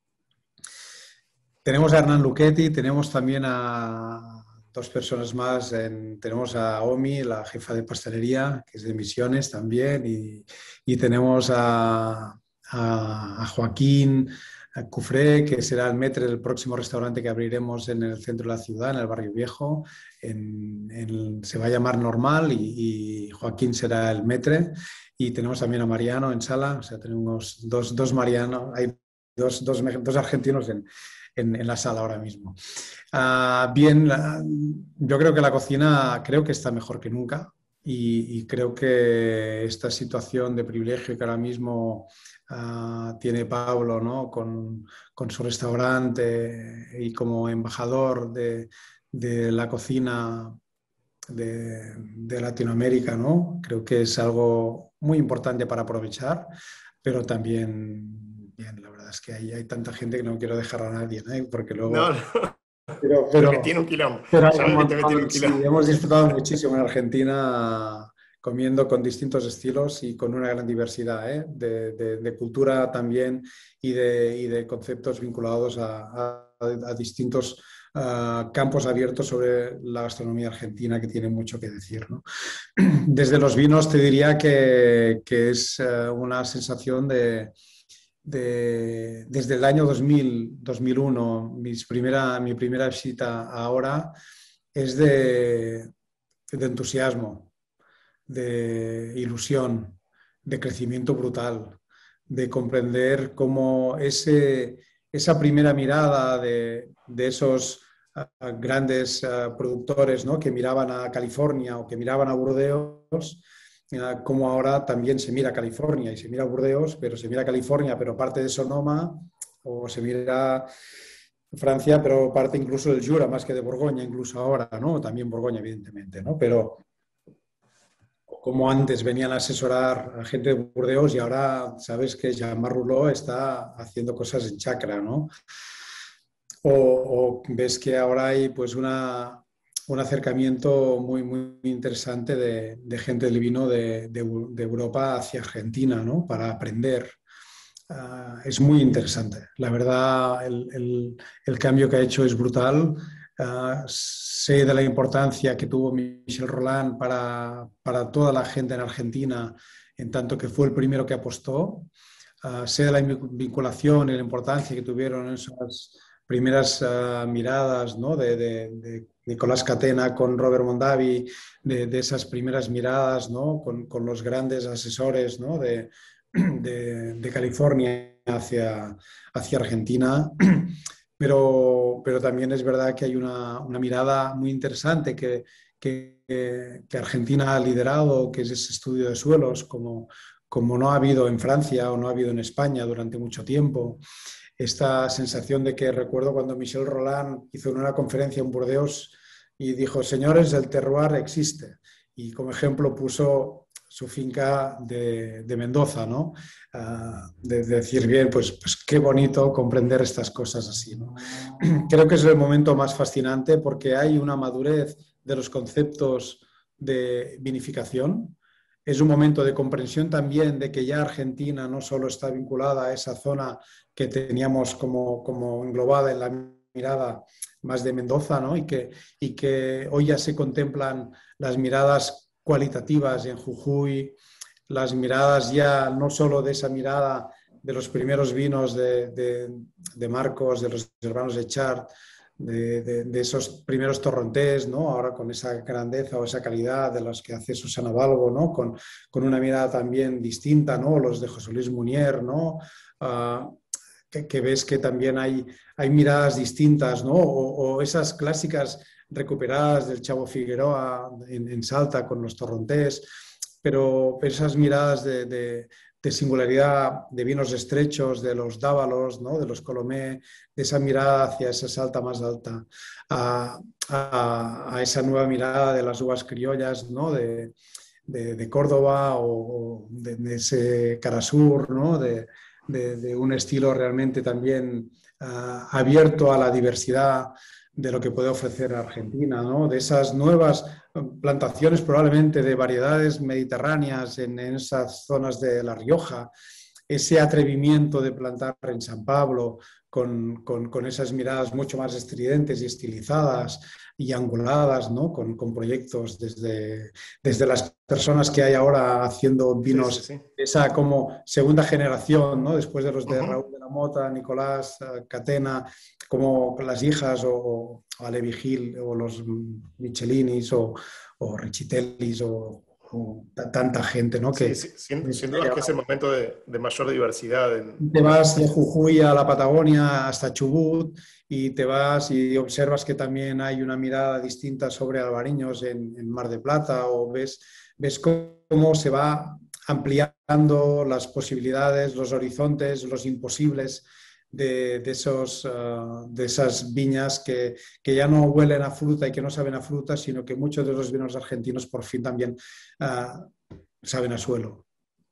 Tenemos a Hernán Luchetti, tenemos también a 2 personas más. Tenemos a Omi, la jefa de pastelería, que es de Misiones también, y tenemos a Joaquín Cufré, que será el maître del próximo restaurante que abriremos en el centro de la ciudad, en el Barrio Viejo. Se va a llamar Normal y Joaquín será el maître. Y tenemos también a Mariano en sala, o sea, tenemos dos Mariano, hay dos argentinos en la sala ahora mismo. Bien, yo creo que la cocina está mejor que nunca, y creo que esta situación de privilegio que ahora mismo tiene Pablo, ¿no? con su restaurante y como embajador de la cocina de Latinoamérica, ¿no? Creo que es algo muy importante para aprovechar, pero también, bien, la verdad es que hay tanta gente que no quiero dejar a nadie, ¿no? Porque luego... No, Pero me tiene un quilombo. pero Sí, hemos disfrutado muchísimo en Argentina, comiendo con distintos estilos y con una gran diversidad, ¿eh? de cultura también, y de conceptos vinculados a distintos campos abiertos sobre la gastronomía argentina, que tiene mucho que decir, ¿no? Desde los vinos te diría que es una sensación desde el año 2000, 2001, mi primera visita ahora, es de entusiasmo, de ilusión, de crecimiento brutal, de comprender cómo esa primera mirada de esos grandes productores, ¿no? que miraban a California o que miraban a Burdeos, como ahora también se mira a California y se mira a Burdeos, pero se mira a California, pero parte de Sonoma, o se mira Francia, pero parte incluso del Jura, más que de Borgoña, incluso ahora, ¿no? También Borgoña, evidentemente, ¿no? Pero como antes venían a asesorar a gente de Burdeos, y ahora sabes que Jean-Marc Rouleau está haciendo cosas en Chacra, ¿no? O ves que ahora hay pues un acercamiento muy, muy interesante de gente del vino de Europa hacia Argentina, ¿no? Para aprender. Es muy interesante. La verdad, el cambio que ha hecho es brutal. Sé de la importancia que tuvo Michel Roland para toda la gente en Argentina, en tanto que fue el primero que apostó. Sé de la vinculación y la importancia que tuvieron esas primeras miradas, ¿no? de Nicolás Catena con Robert Mondavi, de esas primeras miradas, ¿no? con los grandes asesores, ¿no? de California hacia Argentina. Pero también es verdad que hay una mirada muy interesante que Argentina ha liderado, que es ese estudio de suelos, como no ha habido en Francia o no ha habido en España durante mucho tiempo. Esta sensación de que recuerdo cuando Michel Roland hizo una conferencia en Burdeos y dijo, señores, el terroir existe. Y como ejemplo puso su finca de Mendoza, ¿no? De decir, bien, pues qué bonito comprender estas cosas así, ¿no? Creo que es el momento más fascinante porque hay una madurez de los conceptos de vinificación. Es un momento de comprensión también de que ya Argentina no solo está vinculada a esa zona que teníamos como englobada en la mirada más de Mendoza, ¿no? y que hoy ya se contemplan las miradas cualitativas en Jujuy, las miradas ya no solo de esa mirada de los primeros vinos de Marcos, de los hermanos Echard, de esos primeros torrontés, ¿no? Ahora con esa grandeza o esa calidad de los que hace Susana Balbo, ¿no? Con una mirada también distinta, ¿no? Los de José Luis Munier, ¿no? Que ves que también hay miradas distintas, ¿no? O esas clásicas recuperadas del Chavo Figueroa en Salta con los torrontés, pero esas miradas de singularidad de vinos estrechos, de los dávalos, ¿no? De los colomé, de esa mirada hacia esa Salta más alta, a esa nueva mirada de las uvas criollas, ¿no? de Córdoba o de ese Carasur, ¿no? de un estilo realmente también abierto a la diversidad de lo que puede ofrecer Argentina, ¿no? De esas nuevas plantaciones probablemente de variedades mediterráneas en esas zonas de La Rioja, ese atrevimiento de plantar en San Pablo con esas miradas mucho más estridentes y estilizadas y anguladas, ¿no? con proyectos desde las personas que hay ahora haciendo vinos, sí, sí, sí. Esa como segunda generación, ¿no? Después de los de Raúl de la Mota, Nicolás Catena, como las hijas o Ale Vigil o los Michelinis o Richitellis o tanta gente, ¿no? Sí, sí, sin duda que es el momento de mayor diversidad. Te vas de Jujuy a la Patagonia hasta Chubut y te vas y observas que también hay una mirada distinta sobre Albariños en Mar de Plata o ves cómo se va ampliando las posibilidades, los horizontes, los imposibles de esas viñas que ya no huelen a fruta y que no saben a fruta, sino que muchos de los vinos argentinos por fin también saben a suelo.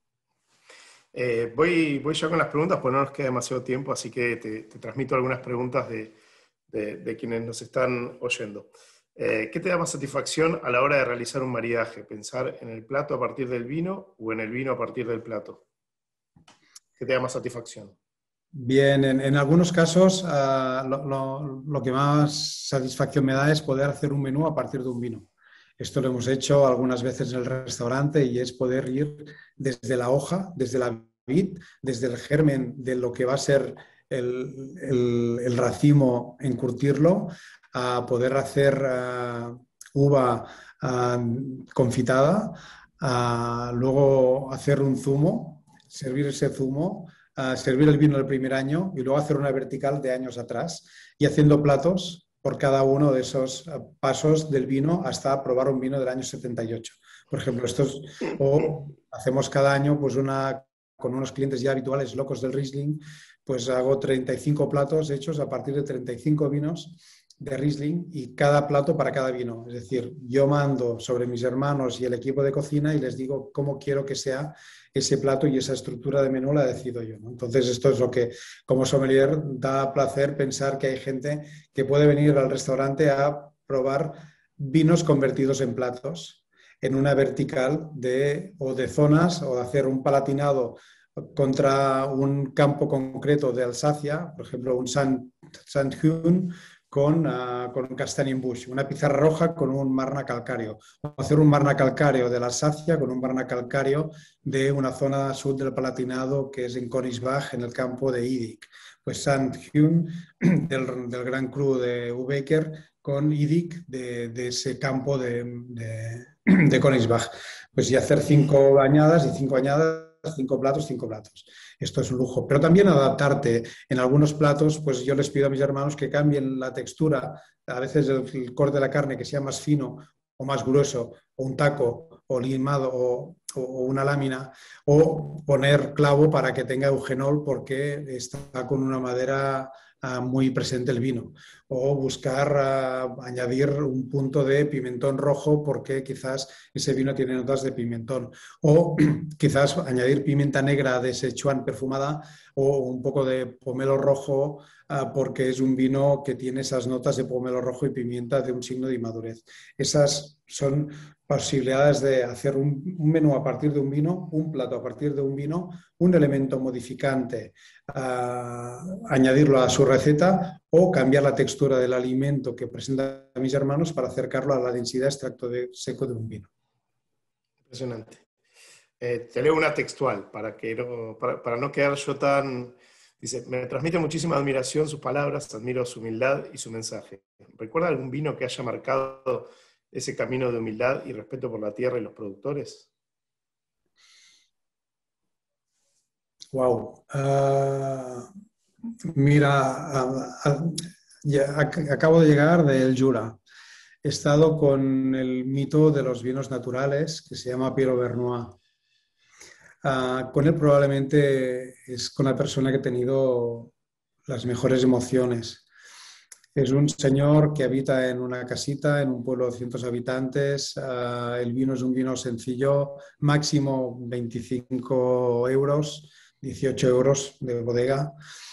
Voy ya con las preguntas, pues no nos queda demasiado tiempo, así que te transmito algunas preguntas de quienes nos están oyendo. ¿Qué te da más satisfacción a la hora de realizar un maridaje? ¿Pensar en el plato a partir del vino o en el vino a partir del plato? ¿Qué te da más satisfacción? Bien, en algunos casos lo que más satisfacción me da es poder hacer un menú a partir de un vino. Esto lo hemos hecho algunas veces en el restaurante y es poder ir desde la hoja, desde la vid, desde el germen de lo que va a ser el racimo, encurtirlo, a poder hacer uva confitada, a luego hacer un zumo, servir ese zumo, servir el vino del primer año y luego hacer una vertical de años atrás y haciendo platos por cada uno de esos pasos del vino hasta probar un vino del año 78. Por ejemplo, o hacemos cada año pues con unos clientes ya habituales locos del Riesling, pues hago 35 platos hechos a partir de 35 vinos de Riesling y cada plato para cada vino. Es decir, yo mando sobre mis hermanos y el equipo de cocina y les digo cómo quiero que sea ese plato y esa estructura de menú la decido yo, ¿no? Entonces esto es lo que como sommelier da placer pensar que hay gente que puede venir al restaurante a probar vinos convertidos en platos en una vertical de zonas o de hacer un palatinado contra un campo concreto de Alsacia, por ejemplo un Sandhühn con Kastanienbusch, una pizarra roja con un marna calcáreo, o hacer un marna calcáreo de la Alsacia con un marna calcáreo de una zona sur del Palatinado que es en Königsbach, en el campo de Idig. pues Sandhuhn del Gran Cru de Ubecker con Idik de ese campo de Königsbach. Pues y hacer 5 añadas y 5 añadas, 5 platos, 5 platos. Esto es un lujo. Pero también adaptarte. En algunos platos, pues yo les pido a mis hermanos que cambien la textura. A veces el corte de la carne que sea más fino o más grueso, o un taco, o limado, o una lámina, o poner clavo para que tenga eugenol porque está con una madera muy presente el vino, o buscar añadir un punto de pimentón rojo porque quizás ese vino tiene notas de pimentón, o quizás añadir pimienta negra de Sichuan perfumada o un poco de pomelo rojo porque es un vino que tiene esas notas de pomelo rojo y pimienta de un signo de inmadurez. Esas son posibilidades de hacer un menú a partir de un vino, un plato a partir de un vino, un elemento modificante, añadirlo a su receta o cambiar la textura del alimento que presentan mis hermanos para acercarlo a la densidad extracto seco de un vino. Impresionante. Te leo una textual para no quedar yo tan... Dice, me transmite muchísima admiración sus palabras, admiro su humildad y su mensaje. ¿Recuerda algún vino que haya marcado ese camino de humildad y respeto por la tierra y los productores? Wow. Mira, acabo de llegar del Jura. He estado con el mito de los vinos naturales que se llama Pierre Bernois. Con él probablemente es con la persona que he tenido las mejores emociones. Es un señor que habita en una casita, en un pueblo de 200 habitantes. El vino es un vino sencillo, máximo 25 euros, 18 euros de bodega.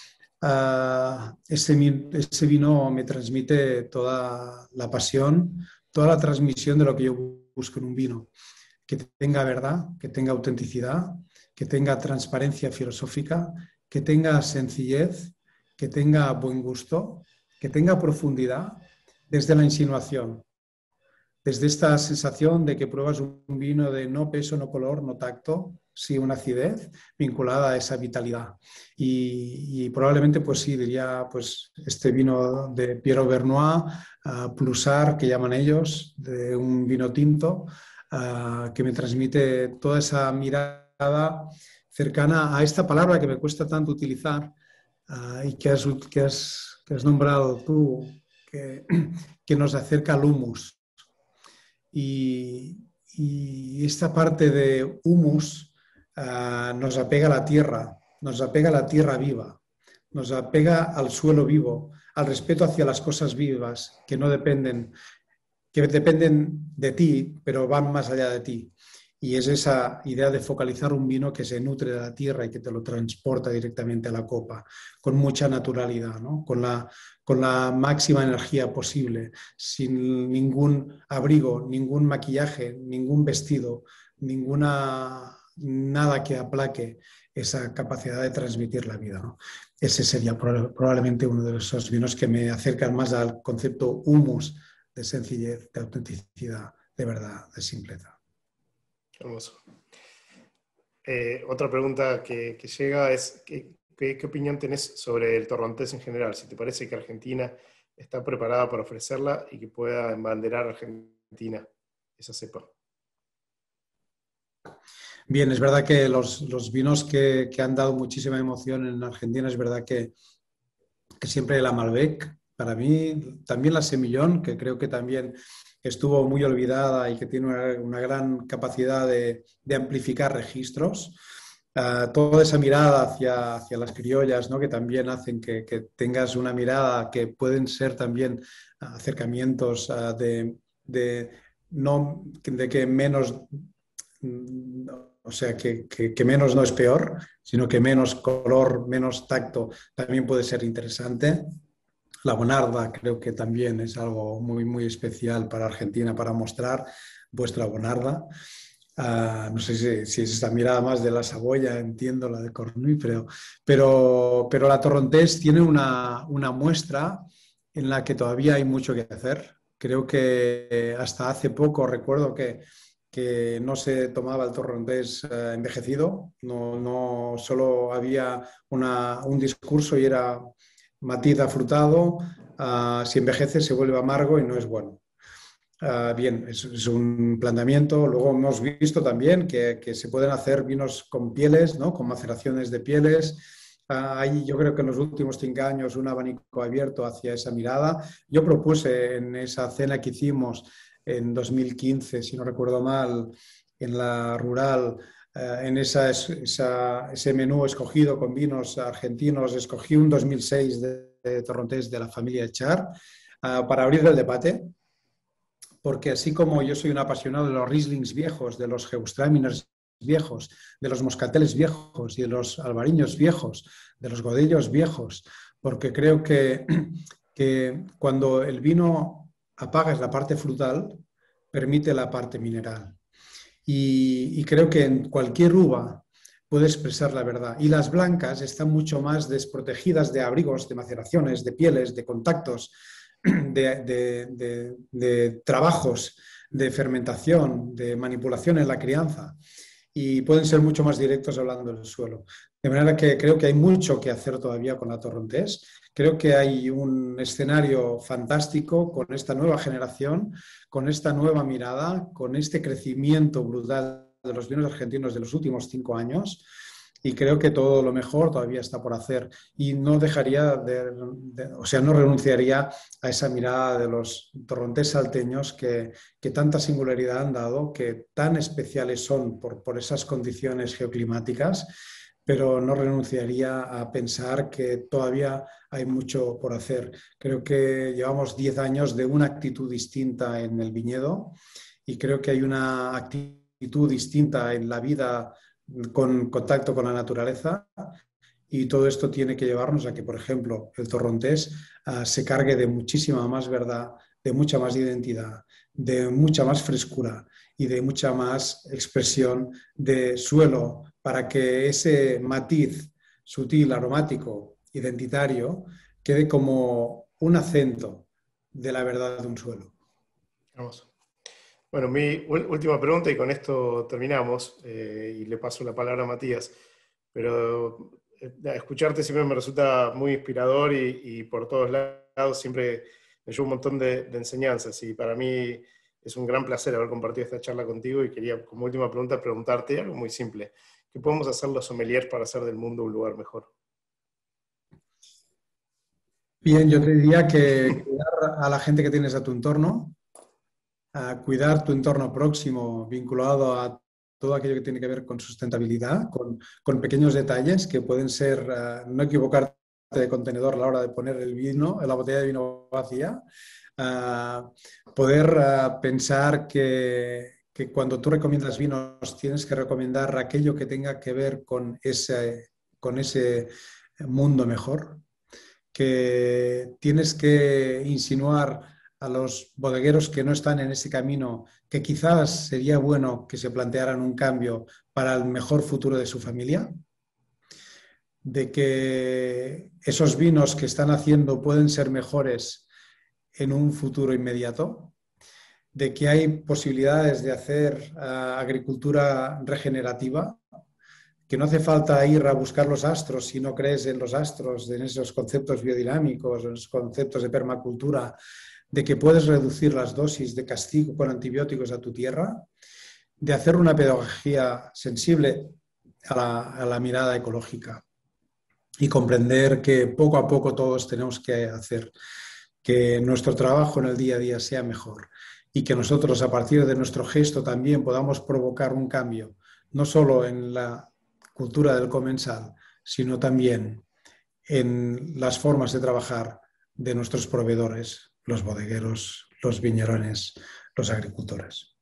Ese vino me transmite toda la pasión, toda la transmisión de lo que yo busco en un vino. Que tenga verdad, que tenga autenticidad, que tenga transparencia filosófica, que tenga sencillez, que tenga buen gusto, que tenga profundidad desde la insinuación, desde esta sensación de que pruebas un vino de no peso, no color, no tacto, sí una acidez vinculada a esa vitalidad. Y probablemente, pues sí, diría, pues este vino de Pierre Bernois, Plusar, que llaman ellos, de un vino tinto, que me transmite toda esa mirada cercana a esta palabra que me cuesta tanto utilizar y que has nombrado tú, que nos acerca al humus. Y esta parte de humus nos apega a la tierra viva, nos apega al suelo vivo, al respeto hacia las cosas vivas que no dependen, que dependen de ti, pero van más allá de ti. Y es esa idea de focalizar un vino que se nutre de la tierra y que te lo transporta directamente a la copa, con mucha naturalidad, ¿no? Con la máxima energía posible, sin ningún abrigo, ningún maquillaje, ningún vestido, nada que aplaque esa capacidad de transmitir la vida, ¿no? Ese sería probablemente uno de esos vinos que me acercan más al concepto humus, de sencillez, de autenticidad, de verdad, de simpleza. Hermoso. Otra pregunta que llega es, ¿qué opinión tenés sobre el torrontés en general? Si te parece que Argentina está preparada para ofrecerla y que pueda embanderar a Argentina esa cepa. Bien, es verdad que los vinos que han dado muchísima emoción en Argentina, es verdad que siempre la Malbec, para mí, también la Semillón, que creo que también estuvo muy olvidada y que tiene una gran capacidad de amplificar registros. Toda esa mirada hacia las criollas, ¿no? Que también hacen que tengas una mirada que pueden ser también acercamientos de que menos, o sea, que menos no es peor, sino que menos color, menos tacto también puede ser interesante. La Bonarda creo que también es algo muy, muy especial para Argentina, para mostrar vuestra Bonarda. No sé si es esta mirada más de la Saboya, entiendo la de Cornuy, pero la Torrontés tiene una muestra en la que todavía hay mucho que hacer. Creo que hasta hace poco recuerdo que que no se tomaba el torrontés envejecido, no solo había un discurso y era matiz afrutado, si envejece se vuelve amargo y no es bueno. Bien, es un planteamiento. Luego hemos visto también que se pueden hacer vinos con pieles, ¿no? Con maceraciones de pieles. Hay, yo creo que en los últimos 5 años, un abanico abierto hacia esa mirada. Yo propuse en esa cena que hicimos en 2015, si no recuerdo mal, en la rural, en ese menú escogido con vinos argentinos, escogí un 2006 de torrontés de la familia Echar para abrir el debate, porque así como yo soy un apasionado de los Rieslings viejos, de los Gewürztraminers viejos, de los moscateles viejos y de los albariños viejos, de los godellos viejos, porque creo que cuando el vino apaga la parte frutal, permite la parte mineral. Y creo que en cualquier uva puede expresar la verdad. Y las blancas están mucho más desprotegidas de abrigos, de maceraciones, de pieles, de contactos, de trabajos, de fermentación, de manipulación en la crianza, y pueden ser mucho más directos hablando del suelo. De manera que creo que hay mucho que hacer todavía con la torrontés. Creo que hay un escenario fantástico con esta nueva generación, con esta nueva mirada, con este crecimiento brutal de los vinos argentinos de los últimos 5 años. Y creo que todo lo mejor todavía está por hacer. Y no dejaría o sea, no renunciaría a esa mirada de los torrontés salteños que tanta singularidad han dado, que tan especiales son por esas condiciones geoclimáticas, pero no renunciaría a pensar que todavía hay mucho por hacer. Creo que llevamos 10 años de una actitud distinta en el viñedo, y creo que hay una actitud distinta en la vida con contacto con la naturaleza, y todo esto tiene que llevarnos a que, por ejemplo, el torrontés se cargue de muchísima más verdad, de mucha más identidad, de mucha más frescura y de mucha más expresión de suelo, para que ese matiz sutil, aromático, identitario, quede como un acento de la verdad de un suelo. Vamos. Bueno, mi última pregunta y con esto terminamos, y le paso la palabra a Matías, pero escucharte siempre me resulta muy inspirador y por todos lados siempre me llevo un montón de enseñanzas, y para mí es un gran placer haber compartido esta charla contigo, y quería como última pregunta preguntarte algo muy simple: ¿qué podemos hacer los sommeliers para hacer del mundo un lugar mejor? Bien, yo te diría que cuidar a la gente que tienes a tu entorno, a cuidar tu entorno próximo vinculado a todo aquello que tiene que ver con sustentabilidad, con pequeños detalles que pueden ser no equivocarte de contenedor a la hora de poner el vino, la botella de vino vacía, poder pensar que cuando tú recomiendas vinos tienes que recomendar aquello que tenga que ver con ese mundo mejor, que tienes que insinuar a los bodegueros que no están en ese camino que quizás sería bueno que se plantearan un cambio para el mejor futuro de su familia, de que esos vinos que están haciendo pueden ser mejores en un futuro inmediato, de que hay posibilidades de hacer agricultura regenerativa, que no hace falta ir a buscar los astros si no crees en los astros, en esos conceptos biodinámicos, en esos conceptos de permacultura, de que puedes reducir las dosis de castigo con antibióticos a tu tierra, de hacer una pedagogía sensible a la mirada ecológica y comprender que poco a poco todos tenemos que hacer que nuestro trabajo en el día a día sea mejor, y que nosotros a partir de nuestro gesto también podamos provocar un cambio, no solo en la cultura del comensal, sino también en las formas de trabajar de nuestros proveedores, los bodegueros, los viñerones, los agricultores.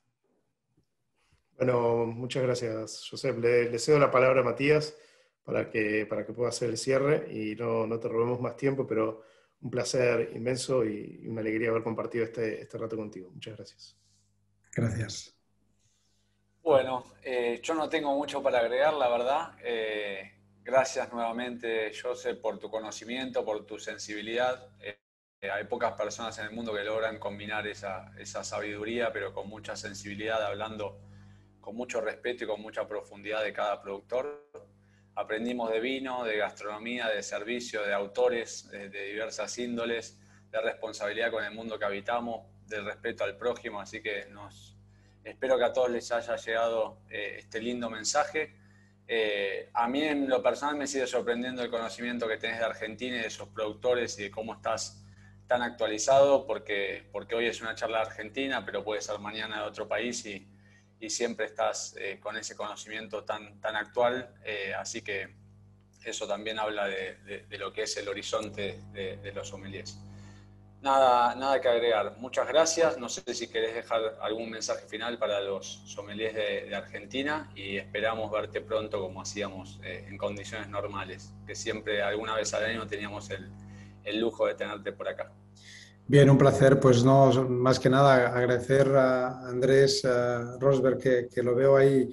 Bueno, muchas gracias, Josep. Le cedo la palabra a Matías para que pueda hacer el cierre, y no te robemos más tiempo, pero un placer inmenso y una alegría haber compartido este rato contigo. Muchas gracias. Gracias. Bueno, yo no tengo mucho para agregar, la verdad. Gracias nuevamente, Josep, por tu conocimiento, por tu sensibilidad. hay pocas personas en el mundo que logran combinar esa sabiduría, pero con mucha sensibilidad, hablando con mucho respeto y con mucha profundidad de cada productor. Aprendimos de vino, de gastronomía, de servicio, de autores de diversas índoles, de responsabilidad con el mundo que habitamos, del respeto al prójimo, así que espero que a todos les haya llegado este lindo mensaje. A mí en lo personal me sigue sorprendiendo el conocimiento que tenés de Argentina y de esos productores y de cómo estás tan actualizado, porque hoy es una charla argentina, pero puede ser mañana de otro país y siempre estás con ese conocimiento tan actual, así que eso también habla de lo que es el horizonte de los sommeliers. Nada que agregar. Muchas gracias. No sé si querés dejar algún mensaje final para los sommeliers de Argentina y esperamos verte pronto como hacíamos en condiciones normales, que siempre alguna vez al año teníamos el lujo de tenerte por acá. Bien, un placer. Pues no, más que nada agradecer a Andrés Rosberg, que lo veo ahí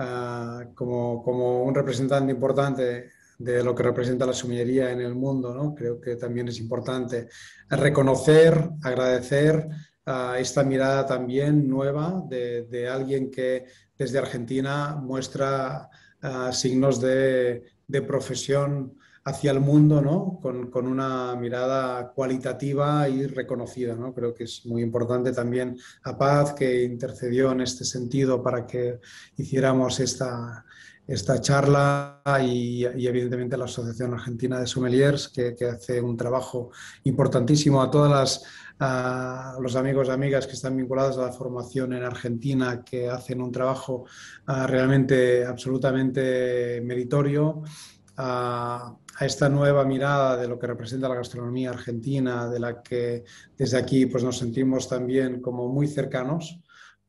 como un representante importante de lo que representa la sommellería en el mundo, ¿no? Creo que también es importante reconocer, agradecer esta mirada también nueva de alguien que desde Argentina muestra signos de profesión hacia el mundo, ¿no? Con una mirada cualitativa y reconocida, ¿no? Creo que es muy importante también a Paz, que intercedió en este sentido para que hiciéramos esta charla y evidentemente la Asociación Argentina de Sommeliers, que hace un trabajo importantísimo, a todas los amigos y amigas que están vinculados a la formación en Argentina, que hacen un trabajo realmente absolutamente meritorio, a esta nueva mirada de lo que representa la gastronomía argentina, de la que desde aquí pues, nos sentimos también como muy cercanos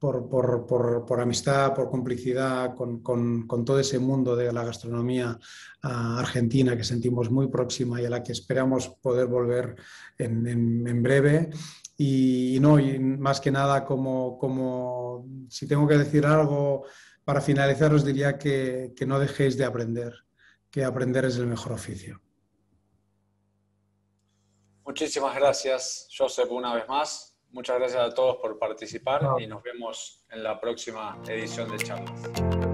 por amistad, por complicidad con todo ese mundo de la gastronomía argentina que sentimos muy próxima y a la que esperamos poder volver en breve. Y más que nada, como si tengo que decir algo para finalizar, os diría que no dejéis de aprender, que aprender es el mejor oficio. Muchísimas gracias, Josep, una vez más. Muchas gracias a todos por participar y nos vemos en la próxima edición de Charlas.